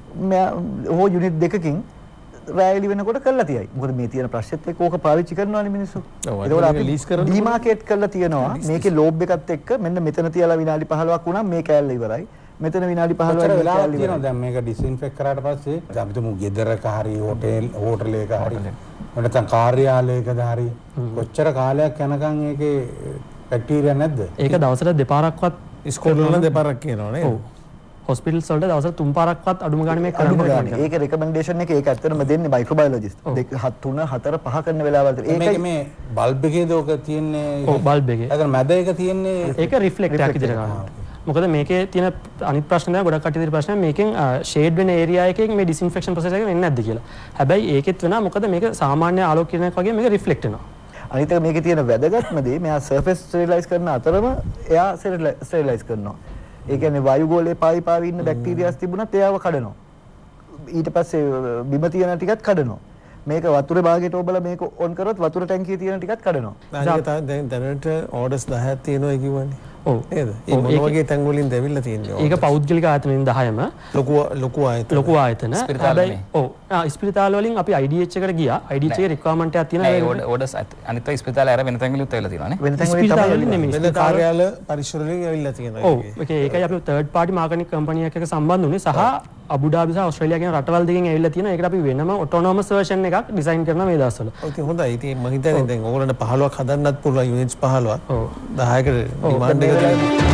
හෝ යුනිට් දෙකකින් රෑලි වෙනකොට කරලා තියයි. මොකද මේ තියෙන ප්‍රශ්නෙත් එක්ක ඕක පාවිච්චි කරනවානේ මිනිස්සු. ඒකෝට අපි ලීස් කරනවා. ඩිමාකේට් කරලා තියනවා. මේකේ ලෝබ් එකත් එක්ක මෙන්න මෙතන තියලා විනාඩි පහළොවක් වුණා මේ කෑල්ල ඉවරයි. මෙතන විනාඩි පහළොවක් මේ කෑල්ල ඉවරයි. දැන් මේක ඩිස්ඉන්ෆෙක්ට් කරාට පස්සේ අපි තුමු ගෙදරක හරි හෝටල් හෝටලයක හරි නැත්නම් කාර්යාලයකද හරි කොච්චර කාලයක් යනකම් ඒකේ බැක්ටීරියා නැද්ද? ඒක දවසට දෙපාරක්වත් ඉස්කෝලේ වල දෙපාරක් කියනවා නේද? ඔව්. හොස්පිටල්ස් වලට දවසට තුන් පාරක්වත් අඩුම ගානේ මේ කරන්න ඕනේ. ඒක රෙකමෙන්ඩේෂන් එක ඒක ඇත්තටම දෙන්නේ මයික්‍රෝබයොලොජිස්ට්. දෙක තුන හතර පහ කරන වෙලාවල් ඒකයි මේ බල්බ් එකේද ඔක තියෙන්නේ? ඔව් බල්බ් එකේ. ඒක මැද එක තියෙන්නේ ඒක රිෆ්ලෙක්ට් එකක් විදිහට ගන්නවා. මොකද මේකේ තියෙන අනිත් ප්‍රශ්න තමයි ගොඩක් කට්ටිය තියෙන ප්‍රශ්න මේකෙන් ෂේඩ් වෙන ඒරියා එකකින් මේ ඩිස්ඉන්ෆෙක්ෂන් ප්‍රොසෙස් එක වෙන්නේ නැද්ද කියලා. හැබැයි ඒකෙත් වෙනවා මොකද මේක සාමාන්‍ය ආලෝක කිරණයක් වගේ මේක රිෆ්ලෙක්ට් වෙනවා. අනිත් එක මේකේ තියෙන වැදගත්ම දේ මෙයා සර්ෆේස් ස්ටෙරිලයිස් කරන අතරම එයා ස්ටෙරිලයිස් කරනවා. ඒ කියන්නේ වායු ගෝලයේ පාවි පාවි ඉන්න බැක්ටීරියාස් තිබුණත් එයාව කඩනවා. ඊට පස්සේ බිම තියෙන ටිකත් කඩනවා. මේක වතුරේ භාගයට ඔබලා මේක ඔන් කරොත් වතුර ටැංකියේ තියෙන ටිකත් කඩනවා. දැන් දැනට ඕඩර්ස් දහයක් තියෙනවා කිව්වනේ. ඔව් නේද? ඒ මොන වගේ තැන් වලින් දැවිලා තියෙන්නේ? ඒක පෞද්ගලික ආයතනෙන් දහයම ලොකු ලොකු ආයතන. ලොකු ආයතන. හැබැයි ඔව් ආ ස්පිරිතාල වලින් අපි I D H එකට ගියා. I D H එකේ රික්වයර්මන්ට් එකක් තියෙනවා. ඒ ඕඩර්ස් අනිත් අය ස්පිරිතාල ඇර වෙන තැන් වලින් උත් වෙලා තියෙනවා නේ. වෙන තැන් වලින් තමයි වෙන කාර්යාල පරිසර වලින් ඇවිල්ලා තියෙනවා. ඔව් ඒක ඒකයි අපි තර්ඩ් පාර්ටි මාකටිංగ్ කම්පැනි එකක සම්බන්ධ වුණේ සහ අබුඩාබි සහ ඕස්ට්‍රේලියා කියන රටවල් දෙකෙන් ඇවිල්ලා තියෙනවා. ඒකට අපි වෙනම ඔටෝනොමස් වර්ෂන් එකක් ඩිසයින් කරනවා මේ දවස්වල. ඔව් ඉතින් හොඳයි. ඉතින් මම හිතන්නේ දැන් ඕගොල්ලන්ට පහළොවක් හදන්නත් පුළුවන් යුනිට්ස් පහළොවක්. ඔව් දහයකට ඩිමාන්ඩ් එක තියෙනවා.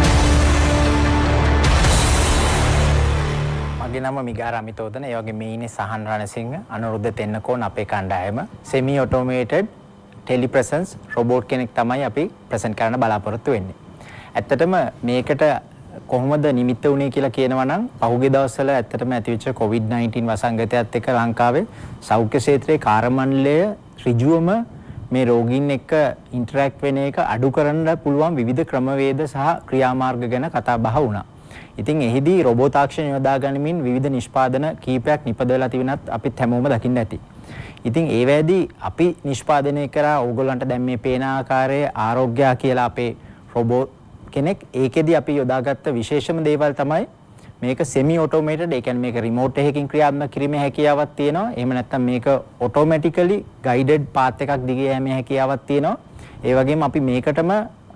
මගේ නම මිගාර අමිතෝදන. ඒ වගේ මේ ඉන්නේ සහන් රණසිංහ, අනුරුද්ධ තෙන්නකෝන් අපේ කණ්ඩායම. semi automated telepresence robot කෙනෙක් තමයි අපි ප්‍රසන්ට් කරන්න බලාපොරොත්තු වෙන්නේ. ඇත්තටම මේකට කොහොමද නිමිත්ත වුණේ කියලා කියනවා නම් පහුගිය දවස්වල ඇත්තටම ඇතිවෙච්ච කොවිඩ් නයින්ටීන් වසංගතයත් එක්ක ලංකාවේ සෞඛ්‍ය ක්ෂේත්‍රයේ කාර්යමණ්ඩලය ඍජුවම මේ රෝගීන් එක්ක ඉන්ටරැක්ට් වෙන එක අඩු කරන්න පුළුවන් විවිධ ක්‍රමවේද සහ ක්‍රියාමාර්ග ගැන කතා බහ වුණා. ඉතින් එහිදී රොබෝ තාක්ෂණ යොදා ගනිමින් විවිධ නිෂ්පාදන කීපයක් නිපදවලා තිබෙනත් අපිත් හැමෝම දකින්න ඇති. ඉතින් ඒ වේදී අපි නිෂ්පාදනය කරා ඕගොල්ලන්ට දැන් මේ පේන ආකාරයේ ආරෝග්‍ය කියලා අපේ රොබෝ කෙනෙක් ඒකෙදි අපි යොදාගත්ත විශේෂම දේවල් තමයි මේක semi automated. ඒ කියන්නේ මේක remote එකකින් ක්‍රියාත්මක කිරීමේ හැකියාවක් තියෙනවා. එහෙම නැත්නම් මේක automatically guided path එකක් දිගේ යෑමේ හැකියාවක් තියෙනවා. ඒ වගේම අපි මේකටම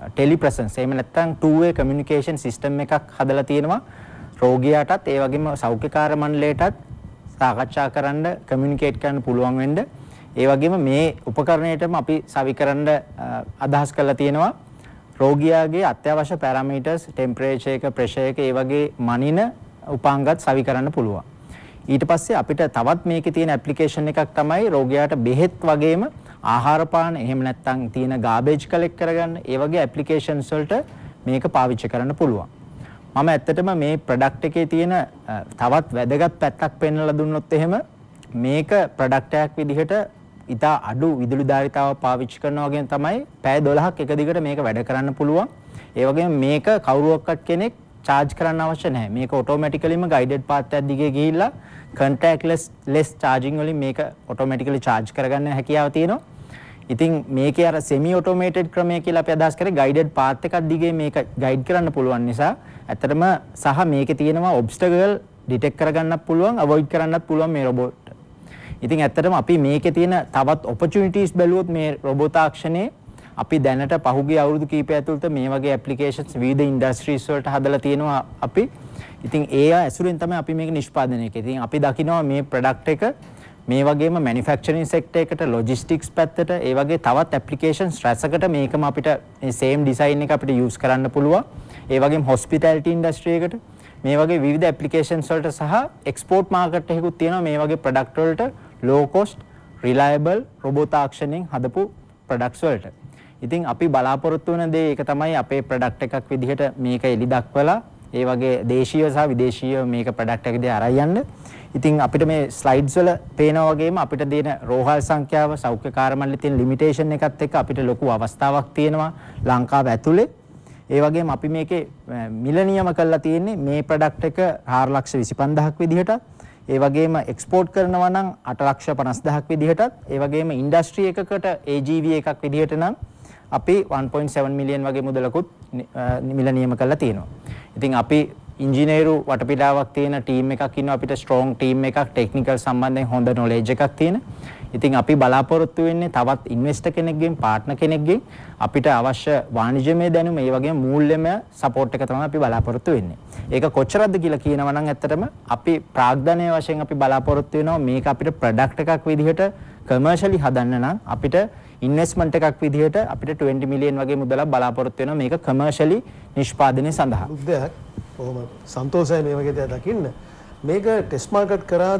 ටෙලිප්‍රසන්ස් එහෙම නැත්නම් two way communication system එකක් හදලා තියෙනවා රෝගියාටත් ඒ වගේම සෞඛ්‍යකාර මණ්ඩලයටත් සාකච්ඡා කරන්න කමියුනිකේට් කරන්න පුළුවන් වෙන්න ඒ වගේම මේ උපකරණයටම අපි සවි කරන්න අදහස් කරලා තියෙනවා රෝගියාගේ අත්‍යවශ්‍ය පැරාමීටර්ස් ටෙම්පරේචර් එක ප්‍රෙෂර් එක ඒ වගේ මනින උපාංගත් සවි කරන්න පුළුවන්. ඊට පස්සේ අපිට තවත් මේකේ තියෙන ඇප්ලිකේෂන් එකක් තමයි රෝගියාට බෙහෙත් වගේම ආහාර පාන එහෙම නැත්නම් තියෙන ගාබේජ් කලෙක්ට් කරගන්න ඒ වගේ ඇප්ලිකේෂන්ස් වලට මේක පාවිච්චි කරන්න පුළුවන්. මම ඇත්තටම මේ ප්‍රොඩක්ට් එකේ තියෙන තවත් වැදගත් පැත්තක් පෙන්වලා දුන්නොත් එහෙම මේක ප්‍රොඩක්ට් එකක් විදිහට ඉතා අඩු විදුලි ධාරිතාව පාවිච්චි කරනවා වගේ තමයි පැය දොළහක් එක දිගට මේක වැඩ කරන්න පුළුවන්. ඒ වගේම මේක කවුරුවක්වත් කෙනෙක් charge කරන්න අවශ්‍ය නැහැ. මේක automaticallyම guided path එකක් දිගේ ගිහිල්ලා contactless less charging වලින් මේක automatically charge කරගන්න හැකියාව තියෙනවා. ඉතින් මේකේ අර semi automated ක්‍රමය කියලා අපි අදහස් කරේ guided path එකක් දිගේ මේක guide කරන්න පුළුවන් නිසා ඇත්තටම සහ මේකේ තියෙනවා obstacle detect කරගන්නත් පුළුවන් avoid කරන්නත් පුළුවන් මේ robot. ඉතින් ඇත්තටම අපි මේකේ තියෙන තවත් opportunities බැලුවොත් මේ robot තාක්ෂණයේ අපි දැනට පහුගිය අවුරුදු කිහිපය ඇතුළත මේ වගේ applications විවිධ industries වලට හදලා තියෙනවා අපි. ඉතින් ඒ ඇසුරෙන් තමයි අපි මේක නිෂ්පාදනය කරේ. ඉතින් අපි දකිනවා මේ product එක මේ වගේම manufacturing sector එකට logistics පැත්තට ඒ වගේ තවත් applications රැසකට මේකම අපිට මේ same design එක අපිට use කරන්න පුළුවන්. ඒ වගේම hospitality industry එකට මේ වගේ විවිධ applications වලට සහ export market එකකුත් තියෙනවා මේ වගේ product වලට low cost reliable robot තාක්ෂණයෙන් හදපු products වලට. ඉතින් අපි බලාපොරොත්තු වෙන දේ ඒක තමයි අපේ ප්‍රොඩක්ට් එකක් විදිහට මේක එලි දක්වලා ඒ වගේ දේශීය සහ විදේශීය මේක ප්‍රොඩක්ට් එකකදී අරන් යන්න. ඉතින් අපිට මේ ස්ලයිඩ්ස් වල පේනා වගේම අපිට දෙන රෝහල් සංඛ්‍යාව සෞඛ්‍ය කාර්යාලවල තියෙන ලිමිටේෂන් එකත් එක්ක අපිට ලොකු අවස්ථාවක් තියෙනවා ලංකාව ඇතුලේ. ඒ වගේම අපි මේකේ මිල නියම කරලා තියෙන්නේ මේ ප්‍රොඩක්ට් එක හාර ලක්ෂ විසිපන්දාහක් විදිහට. ඒ වගේම එක්ස්පෝර්ට් කරනවා නම් අට ලක්ෂ පනස්දාහක් විදිහටත් ඒ වගේම ඉන්ඩස්ට්‍රි එකකට A G V එකක් විදිහට නම් අපි one point seven million වගේ මුදලකුත් මිල නියම කරලා තියෙනවා. ඉතින් අපි ඉංජිනේරු වටපිටාවක් තියෙන ටීම් එකක් ඉන්නවා අපිට ස්ට්‍රෝං ටීම් එකක් ටෙක්නිකල් සම්බන්ධයෙන් හොඳ නොලෙජ් එකක් තියෙන. ඉතින් අපි බලාපොරොත්තු වෙන්නේ තවත් ඉන්වෙස්ටර් කෙනෙක්ගෙන් පාර්ට්නර් කෙනෙක්ගෙන් අපිට අවශ්‍ය වාණිජමය දැනුම ඒ වගේම මූල්‍යමය සපෝට් එක තමයි අපි බලාපොරොත්තු වෙන්නේ. ඒක කොච්චරද කියලා කියනවා නම් ඇත්තටම අපි ප්‍රාග්ධනය වශයෙන් අපි බලාපොරොත්තු වෙනවා මේක අපිට ප්‍රොඩක්ට් එකක් විදිහට කමර්ෂලි හදන්න නම් අපිට ඉන්වෙස්ට්මන්ට් එකක් විදිහට අපිට twenty million වගේ මුදලක් බලාපොරොත්තු වෙනවා මේක කමර්ෂලි නිෂ්පාදනය සඳහා. උද්දයක් කොහොම සන්තෝෂයි මේ වගේ දේවල් දකින්න. මේක ටෙස්ට් මාකට් කරාද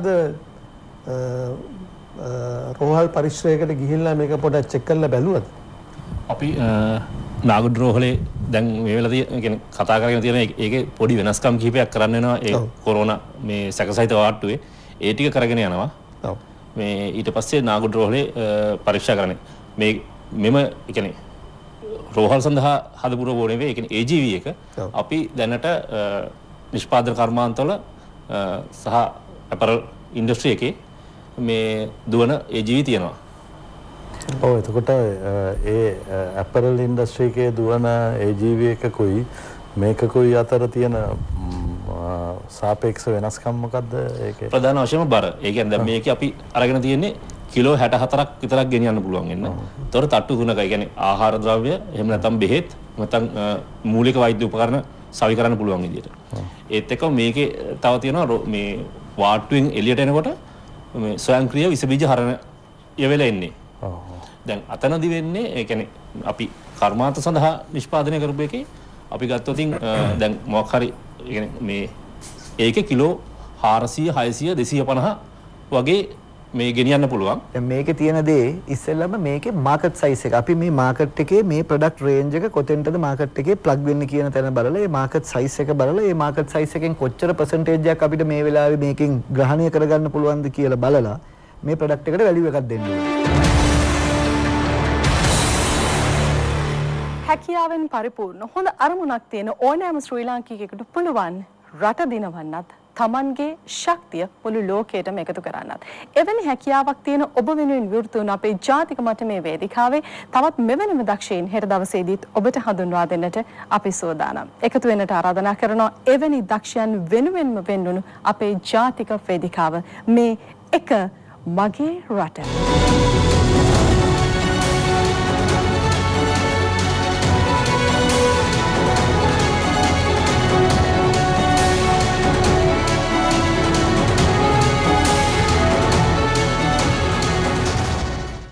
රෝහල් පරිශ්‍රයකට ගිහිල්ලා මේක පොඩ්ඩක් චෙක් කරලා බැලුවද? අපි නාගොඩ රෝහලේ දැන් මේ වෙලාවදී කියන්නේ කතා කරගෙන තියෙන ඒකේ පොඩි වෙනස්කම් කිහිපයක් කරන්න වෙනවා ඒ කොරෝනා මේ සැකසහිත වාට්ටුවේ ඒ ටික කරගෙන යනවා. ඔව්. මේ ඊට පස්සේ නාගොඩ රෝහලේ පරීක්ෂා කරන්නේ මේ මෙම කියන්නේ රෝහල් සඳහා හදපු රෝබෝ නෙවෙයි ඒ කියන්නේ A G V එක අපි දැනට නිෂ්පාදන කර්මාන්තවල සහ අපරල් ඉන්ඩස්ට්‍රි එකේ මේ දුවන A G V තියෙනවා. ඔව් එතකොට ඒ අපරල් ඉන්ඩස්ට්‍රි එකේ දුවන A G V එකකුයි මේකකුයි අතර තියෙන සාපේක්ෂ වෙනස්කම් මොකද්ද ඒකේ? ප්‍රධාන වශයෙන්ම බර. ඒ කියන්නේ දැන් මේකේ අපි අරගෙන තියෙන්නේ කිලෝ හැට හතරක් විතරක් ගෙනියන්න පුළුවන් වෙන. ඒතොර තට්ටු තුනක. ඒ කියන්නේ ආහාර ද්‍රව්‍ය, එහෙම නැත්නම් බෙහෙත්, නැත්නම් මූලික වෛද්‍ය උපකරණ සවි කරන්න පුළුවන් විදියට. ඒත් එක්කම මේකේ තව තියෙනවා මේ වාට්ටුවෙන් එළියට එනකොට මේ ස්වයංක්‍රීය විස බීජ හරණ යවෙලා එන්නේ. දැන් අතනදි වෙන්නේ ඒ කියන්නේ අපි කර්මාන්ත සඳහා නිෂ්පාදනය කරපු එකේ අපි ගත්තොතින් දැන් මොකක් හරි ඒ කියන්නේ මේ ඒකේ කිලෝ හාරසිය හයසිය දෙසිය පනහ වගේ මේ ගෙනියන්න පුළුවන්. දැන් මේකේ තියෙන දේ ඉස්සෙල්ලම මේකේ මාකට් සයිස් එක. අපි මේ මාකට් එකේ මේ ප්‍රොඩක්ට් රේන්ජ් එක කොතෙන්ටද මාකට් එකේ ප්ලග් වෙන්නේ කියන තැන බලලා මේ මාකට් සයිස් එක බලලා මේ මාකට් සයිස් එකෙන් කොච්චර පර්සන්ටේජ් එකක් අපිට මේ වෙලාවේ මේකෙන් ග්‍රහණය කරගන්න පුළුවන්ද කියලා බලලා මේ ප්‍රොඩක්ට් එකට වැලියු එකක් දෙන්න ඕනේ. හැකියාවෙන් පරිපූර්ණ හොඳ අරමුණක් තියෙන ඕනෑම ශ්‍රී ලාංකිකයෙකුට පුළුවන් රට දිනවන්නත් තමන්ගේ ශක්තිය මුළු ලෝකයටම එකතු කරන්නත්. එවැනි හැකියාවක් තියෙන ඔබ වෙනුවෙන් විවෘත වුණ අපේ ජාතික මට්ටමේ වේදිකාවේ තවත් මෙවැනිම දක්ෂයින් හෙට දවසේදීත් ඔබට හඳුන්වා දෙන්නට අපි සූදානම්. එකතු වෙන්නට ආරාධනා කරනවා එවැනි දක්ෂයන් වෙනුවෙන්ම වෙන්නුණු අපේ ජාතික වේදිකාව මේ එක මගේ රට.